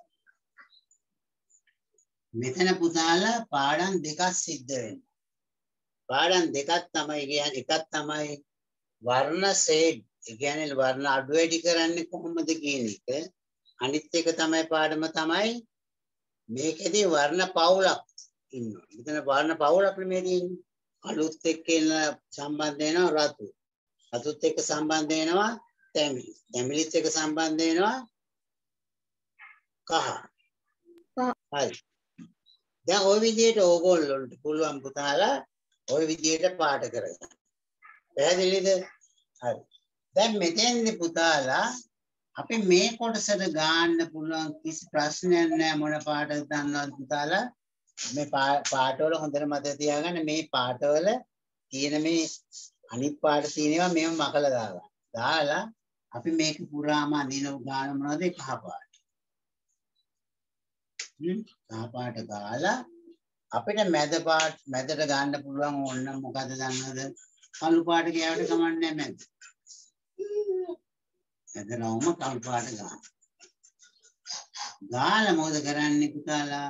මෙතන පුතාලා පාඩම් දෙකක් සිද්ධ වෙනවා. පාඩම් දෙකක් තමයි කියන්නේ. එකක් තමයි වර්ණ ෂේඩ්. ඒ කියන්නේ වර්ණ අඩු වැඩි කරන්නේ කොහොමද කියන එක. අනිත් එක තමයි පාඩම තමයි මේකෙදී වර්ණ පවුලක් ඉන්නවා. මෙතන වර්ණ පවුලක් නෙමෙයි තියෙන්නේ. අලුත් එක්ක එන සම්බන්ධ වෙනවා රතු. රතුත් එක්ක සම්බන්ධ වෙනවා තැඹිලි. තැඹිලිත් එක්ක සම්බන්ධ වෙනවා කහ. හරි. දැන් ওই විදිහට ඕගොල්ලන්ට පුළුවන් පුතාලා ওই විදිහට පාට කරගන්න. පැහැදිලිද? හරි. දැන් මෙතෙන්දි පුතාලා අපි මේ කොටසට ගන්න පුළුවන් කිසි ප්‍රශ්නයක් නැහැ. මොන පාටද දන්නවද පුතාලා? මේ පාටවල හොඳට මතක තියාගන්න. මේ පාටවල තියෙන මේ අනිත් පාට තියෙනවා මේව මකලා දාගන්න. දාලා අපි මේක පුරාම අඳින ගාන මොනවද? කහ පාට. කහ පාට ගාලා අපිට මැදට ගන්න පුළුවන් ඕන මොකද දන්නවද? කළු පාට ගෑවට කමන්නේ නැහැ මැද. මැදනවම කළු පාට ගන්න. ගාලා මොකද කරන්නේ පුතාලා?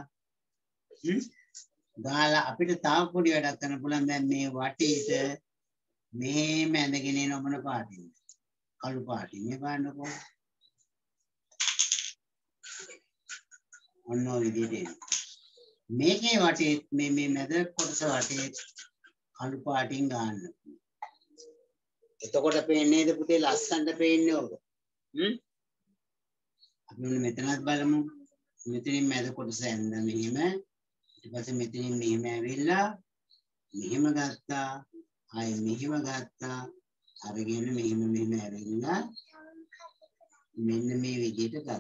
ගාලා අපිට තව පොඩි වැඩක් කරන්න පුළුවන්. දැන් මේ වටේට මෙහෙම ඇඳගෙන එන මොන පාටින්ද? කළු පාටින්. මේ බලන්නකෝ. ඔන්න ඔය විදිහට එන. මේකේ වටේ මේ මැද කොටස වටේ කළු පාටින් ගන්න. එතකොට පේන්නේද පුතේ ලස්සනට පේන්නේ ඔබ? අපි මෙතනත් බලමු. මෙතනින් මැද කොටස ඇඳ මෙහෙම. ඊට පස්සේ මෙතනින් මෙහෙම ඇවිල්ලා මෙහෙම ගත්තා. ආයෙ මෙහෙම ගත්තා. අරගෙන මෙහෙම ඇවිල්ලා මෙන්න මේ විදිහට ගත්තා.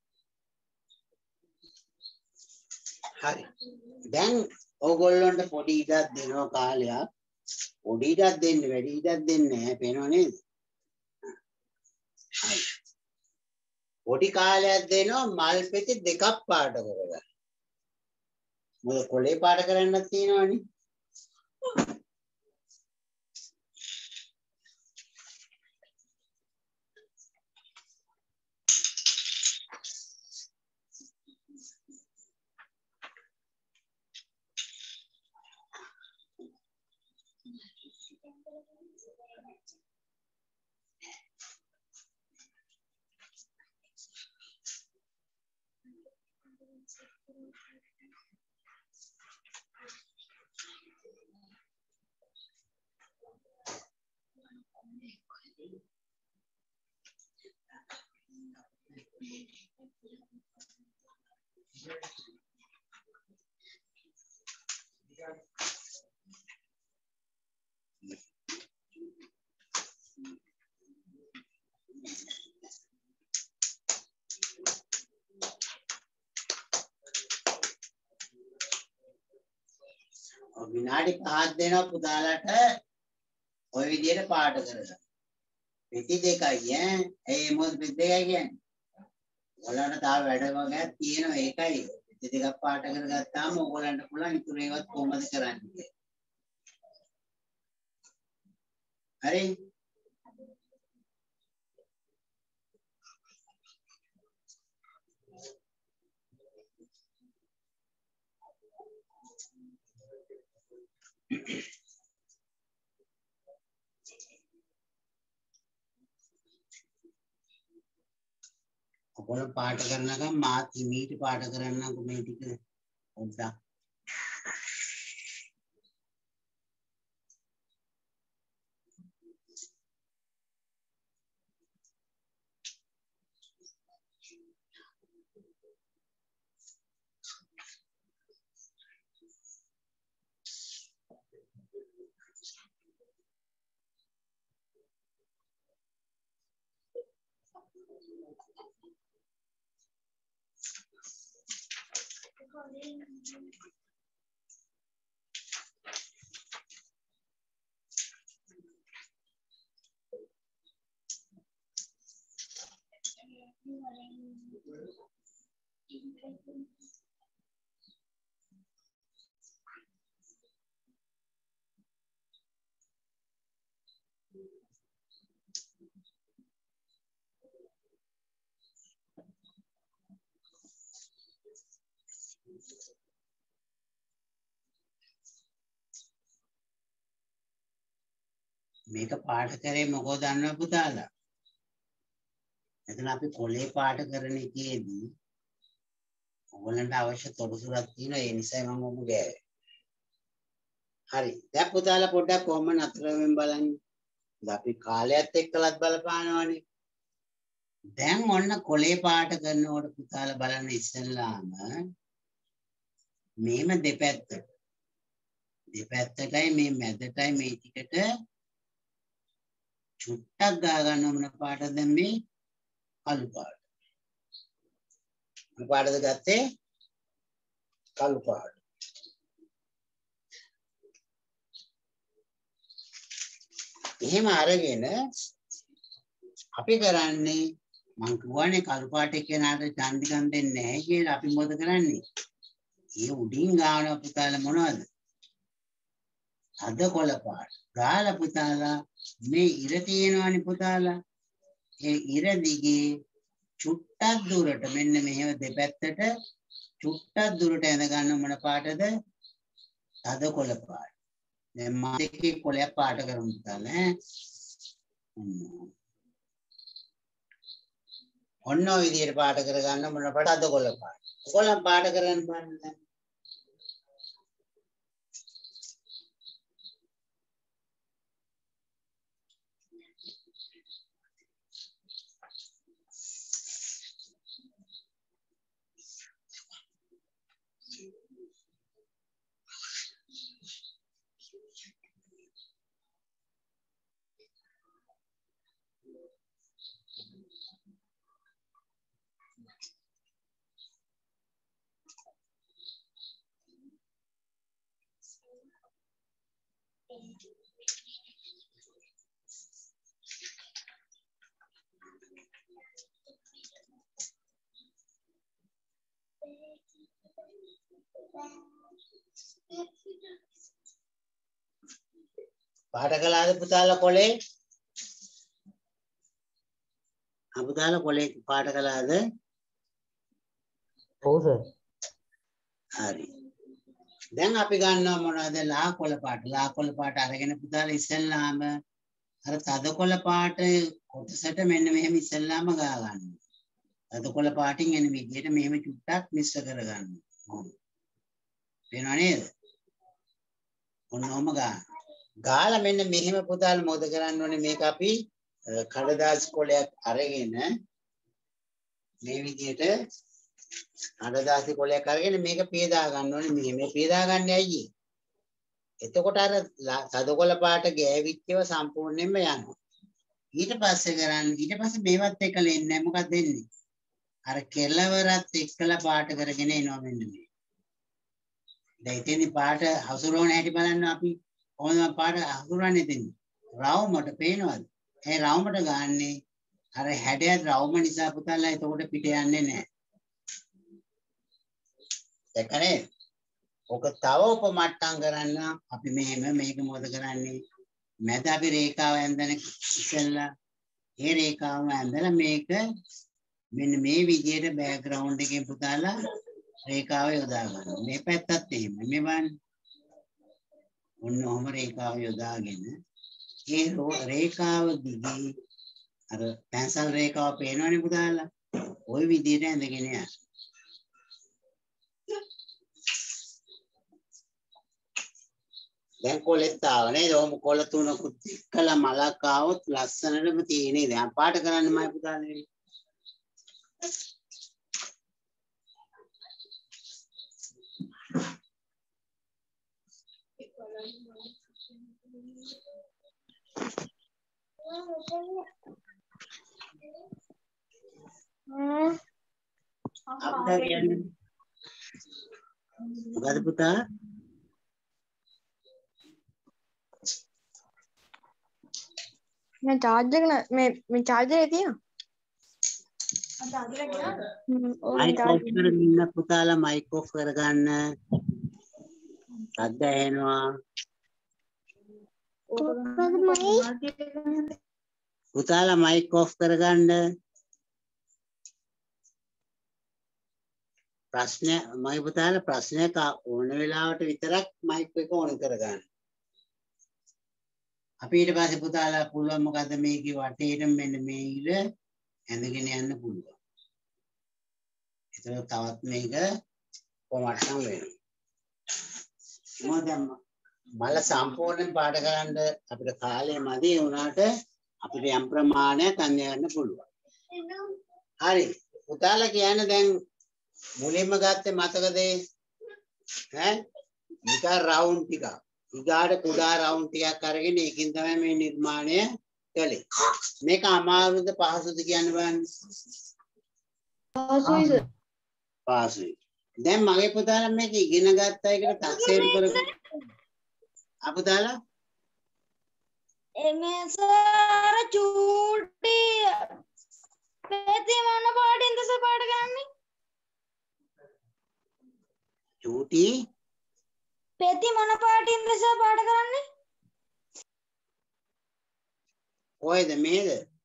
හරි. දැන් ඕගොල්ලන්ට පොඩි ඉඩක් දෙනවා කාලයක්. පොඩි ඉඩක් දෙන්න වැඩි ඉඩක් දෙන්නේ නැහැ. පේනව නේද? හරි. පොඩි කාලයක් දෙනවා මල් පෙති දෙකක් පාට කරගන්න. මොකද කොලේ පාට කරන්නත් තියෙනවනේ. විනාඩි 5ක් දෙනවා පුතාලට ওই විදිහට පාට කරගන්න. පෙති දෙකයි ඈ. ඒ මොකද පෙති දෙකයි කියන්නේ? ඔයාලට තව වැඩ වගේක් තියෙනවා ඒකයි. පෙති දෙකක් පාට කරගත්තාම ඕගොල්ලන්ට පුළුවන් ඉතුරු ඒවත් කොහොමද කරන්නේ. හරි? ඔයගොල්ලෝ පාට කරනකම් මාත් හිමීට පාට කරන්නකෝ මේ ටික පොඩ්ඩක්. මේක පාට කරේ මොකෝ දන්නව පුතාලා? එතන අපි කොලේ පාට කරන එකේදී ඔයගලන්ට අවශ්‍ය තොරතුරක් තියෙනවා ඒ නිසා මම ඔබ ගෑවේ. හරි. දැන් පුතාලා පොඩ්ඩක් කොහොම නතර වෙමින් බලන්න. දැන් අපි කාලයත් එක්කලත් බලපානවානේ. දැන් ඔන්න කොලේ පාට කරනකොට පුතාලා බලන්න ඉස්සෙල්ලාම මේම දෙපැත්තටයි මේ මැදටයි මේ ටිකට චුට්ටක් ගා ගන්න මොන පාටද මේ කළු පාට. මොන පාටද ගත්තේ? කළු පාට. එහෙම අරගෙන අපි කරන්නේ මං කියවනේ කළු පාට එක්කෙනාට චන්දිකම් දෙන්නේ නැහැ කියලා අපි මොකද කරන්නේ? ඒ උඩින් ගාන පුතාලා මොනවද? අද කොළ පාට. ගාලා පුතාලා මේ ඉර තියෙනවනේ පුතාලා. ඒ ඉර දිගේ චුට්ටක් දුරට මෙන්න මෙහෙම දෙපැත්තට චුට්ටක් දුරට ඇඳ ගන්න මොන පාටද? අද කොළ පාට. දැන් මම එකේ කොළයක් පාට කරමු පුතාලා ඈ. ඔන්න ඔය විදිහට පාට කරගන්න මොන පාට? අද කොළ පාට. කොළම් පාට කරන්න බලන්න දැන්. පාට කළාද පුතාලා කොලේ? පුතාලා කොලේ පාට කළාද? ඔව් සර්. හරි. දැන් අපි ගන්නවා මොනවද? ලා කොළ පාට. ලා කොළ පාට අරගෙන පුතාලා ඉස්සෙල්ලාම අර තද කොළ පාට කොටසට මෙන්න මෙහෙම ඉස්සෙල්ලාම ගා ගන්න. තද කොළ පාටින් එන විදිහට මෙහෙම චුට්ටක් මිශ්‍ර කරගන්න. පේනව නේද? ඔන්නෝම ගන්න. ගාලා මෙන්න මෙහෙම පුතාලා මොකද කරන්න ඕනේ? මේක අපි කඩදාසි කොලයක් අරගෙන මේ විදිහට කඩදාසි කොලයක් අරගෙන මේක පියදා ගන්න ඕනේ. මේ පියදා ගන්න ඇයි? එතකොට අර තද කොළ පාට ගෑවිච්චව සම්පූර්ණයෙන්ම යනවා. ඊට පස්සේ මේවත් එක්කලා එන්නේ නැහැ. මොකක්ද වෙන්නේ? අර කෙලවරත් එක්කලා පාට කරගෙන එනවා මෙන්න මේ. දැන් ඉතින් පාට හසුරවන හැටි බලන්න අපි කොහොමද පාට හසුරවන්නේ ඉතින්? රවුමට පේනවද? ඒ රවුමට ගන්නේ අර හැඩය රවුම නිසා පුතාලා එතකොට පිට යන්නේ නැහැ. දැක්කනේ? ඔක තව උපමට්ටම් කරන්න අපි මෙහෙම මේක මොකද කරන්නේ? මැද අපි රේඛාව ඇඳගෙන ඉස්සෙල්ලා ඒ රේඛාවම ඇඳලා මේක මෙන්න මේ විදිහට බෑග්ග්‍රවුන්ඩ් එකෙන් පුතාලා රේඛාව යොදා ගන්නවා. මේ පැත්තත් එහෙම. මේ බලන්න. ඔන්න ඔහම රේඛාව යොදාගෙන ඒ රේඛාව දිගේ අර පැන්සල් රේඛාව පේනවනේ පුතාලා. ওই විදිහට ඇඳගෙන යන්න. දැන් කොලෙත් ආව නේද? ඔහොම කොල තුනකුත් එක්කලා මලක් ආවොත් ලස්සනටම තියෙන්නේ. දැන් පාට කරන්න මම පුතාලේ. අපිට කියන්නේ මොකද පුතා? මේ චාර්ජර් එක මේ චාර්ජර් එක තියෙනවා. මයික් ඔෆ් කරගෙන ඉන්න පුතාලා මයික් ඔෆ් කරගන්න. සද්ද ඇහෙනවා. පුතාලා මයික් ඔෆ් කරගන්න. ප්‍රශ්න මගේ පුතාලා ප්‍රශ්නයක් ඕන වෙලාවට විතරක් මයික් එක ඕන් කරගන්න. අපි ඊට පස්සේ පුතාලා පුළුවන් මොකද මේකේ වටේට මෙන්න මේ ඉර ඇඳගෙන යන්න පුළුවන්. ඒක තවත් මේක කොමට්ටම් වෙනවා. මොකද මල සම්පූර්ණයෙන් පාඩ කරන්න අපිට කාලය මදි වුණාට අපිට යම් ප්‍රමාණයක් අන්න යන්න පුළුවන්. හරි. පුතාලා කියන්නේ දැන් මුලින්ම ගත්තේ මතකද? ඈ නිකන් රවුන්ඩ් ටිකක්. ඊගාට කුඩා රවුන්ඩ් ටිකක් අරගෙන ඒකෙන් තමයි මේ නිර්මාණය කළේ. මේක අමාරුද පහසුද කියන්න බලන්න. පහසුයි සර්. පහසුයි. දැන් මගේ පුතාලා මේක ඉගෙන ගත්තා එකට තක්සේරු කරගන්න. පුතාලා එමේ සර් චූටි පෙති මොන පාටින්ද සර් පාඩ කරන්නේ? චූටි පෙති මොන පාටින්ද සර් පාඩ කරන්නේ? කොහෙද මේද?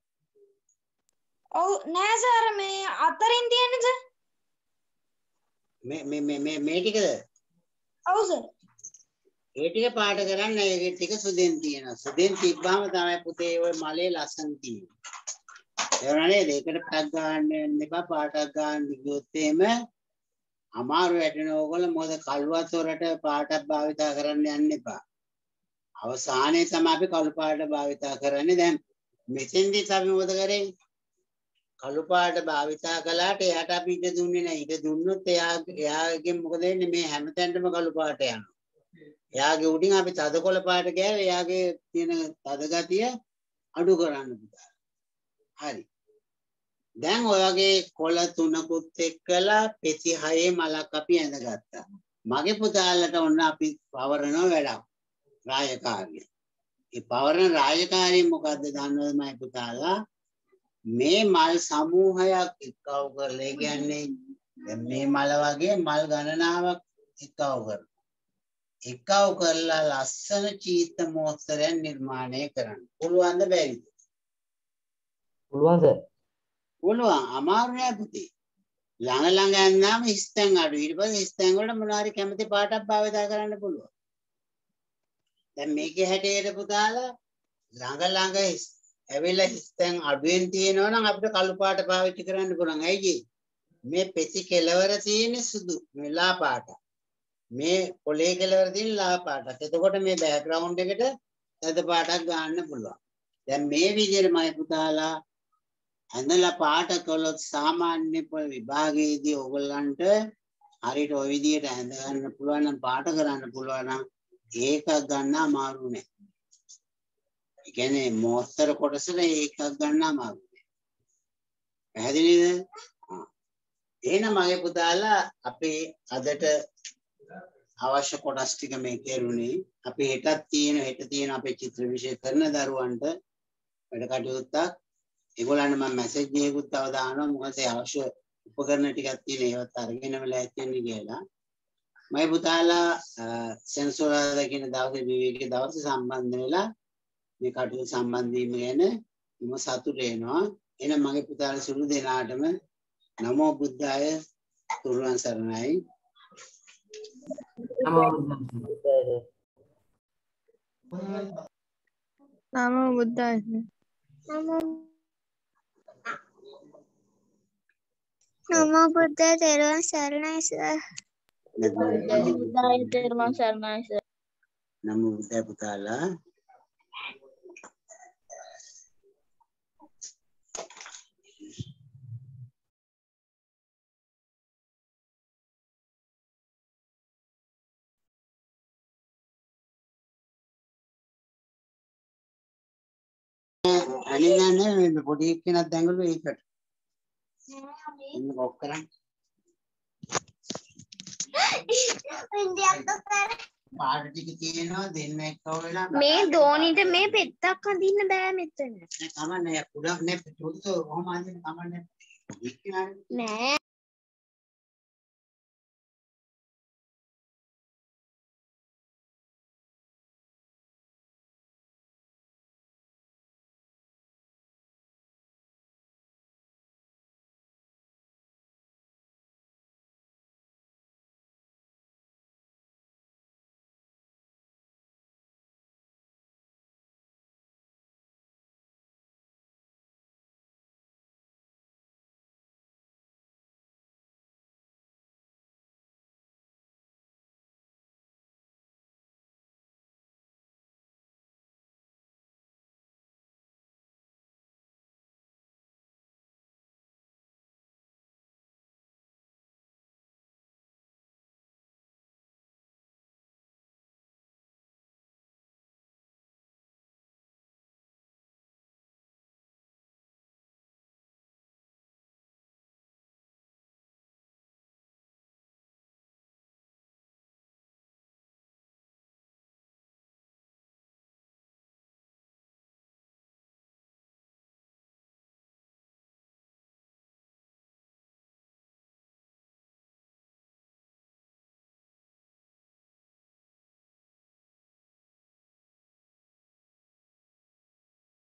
ඔව් නෑ සර් මේ අතරින් තියෙන්නේ සර්. මේ ටිකද? ඔව් සර්. ඒ ටික පාඩ කරන්න ඒ ටික සුදෙන් තියෙනවා. සුදෙන් තිබ්බාම තමයි පුතේ ඔය මලේ ලස්සන තියෙන්නේ. ඒ නේද? ඒකට පැක් ගන්න යන්න එපා පාටක් ගන්න ගියොත් එහෙම අමාරු වැටෙන ඕගොල්ලෝ මොකද කළුවත් හොරට පාටක් භාවිතා කරන්න යන්න එපා. අවසානයේ තමයි අපි කළු පාට භාවිතා කරන්නේ. දැන් මෙතෙන්දිත් අපි මොකද කරේ? කළු පාට භාවිතා කළාට එයාට අපි ඉඩ දුන්නේ නැහැ. ඉඩ දුන්නොත් එයාගෙන් මොකද වෙන්නේ? මේ හැමතැනටම කළු පාට යනවා. එයාගේ උඩින් අපි තද කොළ පාට ගෑව එයාගේ තියෙන තද ගතිය අඩු කරන්න පුතා. හරි. දැන් ඔය වගේ කොළ තුනකුත් එක්කලා පෙති හයේ මලක් අපි ඇඳගත්තා. මගේ පුතාලට ඔන්න අපි පවරන වැඩක් රාජකාරිය. ඒ පවරන රාජකාරිය මොකද්ද දන්නවද මගේ පුතාලා? මේ මල් සමූහයක් එක්කව කරලා කියන්නේ දැන් මේ මල වගේ මල් ගණනාවක් එක්කව කරලා එකව කරලා ලස්සන චීත්ත මෝස්තරයන් නිර්මාණය කරන්න. පුළුවන්ද බැරිද? පුළුවන් සර්. පුළුවන්. අමාරු නෑ පුතේ. ළඟ ළඟ යන්නාම හිස්තැන් අඩු. ඊට පස්සේ හිස්තැන් වලට මොනවා හරි කැමති පාටක් භාවිතා කරන්න පුළුවන්. දැන් මේකේ හැටේට පුතාලා ළඟ ළඟ ඇවිල්ලා හිස්තැන් අඩුවෙන් තියෙනවා නම් අපිට කළු පාට පාවිච්චි කරන්න පුළුවන්. ඇයි මේ පෙති කෙලවර තියෙන සුදු මෙලා පාට. මේ පොලේ කෙලවර තියෙන ලා පාටක්. එතකොට මේ බෑග්ග්‍රවුන්ඩ් එකට තද පාටක් ගන්න පුළුවන්. දැන් මේ විදිහට මම පුතාලා ඇඳලා පාට කළොත් සාමාන්‍ය විභාගයේදී ඕගොල්ලන්ට හරියට ওই විදිහට ඇඳ ගන්න පුළුවන් නම් පාට කරන්න පුළුවන් නම් ඒකක් ගන්න අමාරු නෑ. ඒ කියන්නේ මෝස්තර කොටසට ඒකක් ගන්න අමාරු නෑ. පැහැදිලිද? එහෙනම් මගේ පුතාලා අපේ අදට අවශ්‍ය කොටස් ටික මේ කෙරුණේ. අපි හෙටත් තියෙන අපේ චිත්‍ර විෂය කරන දරුවන්ට වැඩ කටයුත්තක්. ඒගොල්ලන්ට මම මැසේජ් එකකුත් තව දානවා. මොකද ඒ අවශ්‍ය උපකරණ ටිකක් තියෙන ඒවත් අරගෙනම ලෑස්ති වෙන්න කියලා. මගේ පුතාලා සෙන්සෝරාදා කියන දවසේ විවේකී දවසේ සම්බන්ධ වෙලා මේ කටයුතු සම්බන්ධ වීම ගැන මම සතුටු වෙනවා. එහෙනම් මගේ පුතාලා සුළු දෙනාටම නමෝ බුද්ධාය තුරුවන් සරණයි. නමෝ බුද්දාය. නමෝ බුද්දාය. නමෝ බුද්දාය තෙරුවන් සරණයි සර්. බුද්දාය තෙරුවන් සරණයි සර්. නමෝ බුද්දාය පුතාලා. අනිවාර්යයෙන්ම පොඩි කෙනෙක් දැඟලු ඒකට. එන්න කොක් කරන්. පාට ටික තියෙනවා දෙන්න එක්කව වෙලා මේ දෝනිට මේ පෙත්තක් අඳින්න බෑ මෙතන. නෑ කමන්නේ කුඩක් නෑ පොඩ්ඩක් කොහොම අඳින්න කමන්නේ. විඥාන නෑ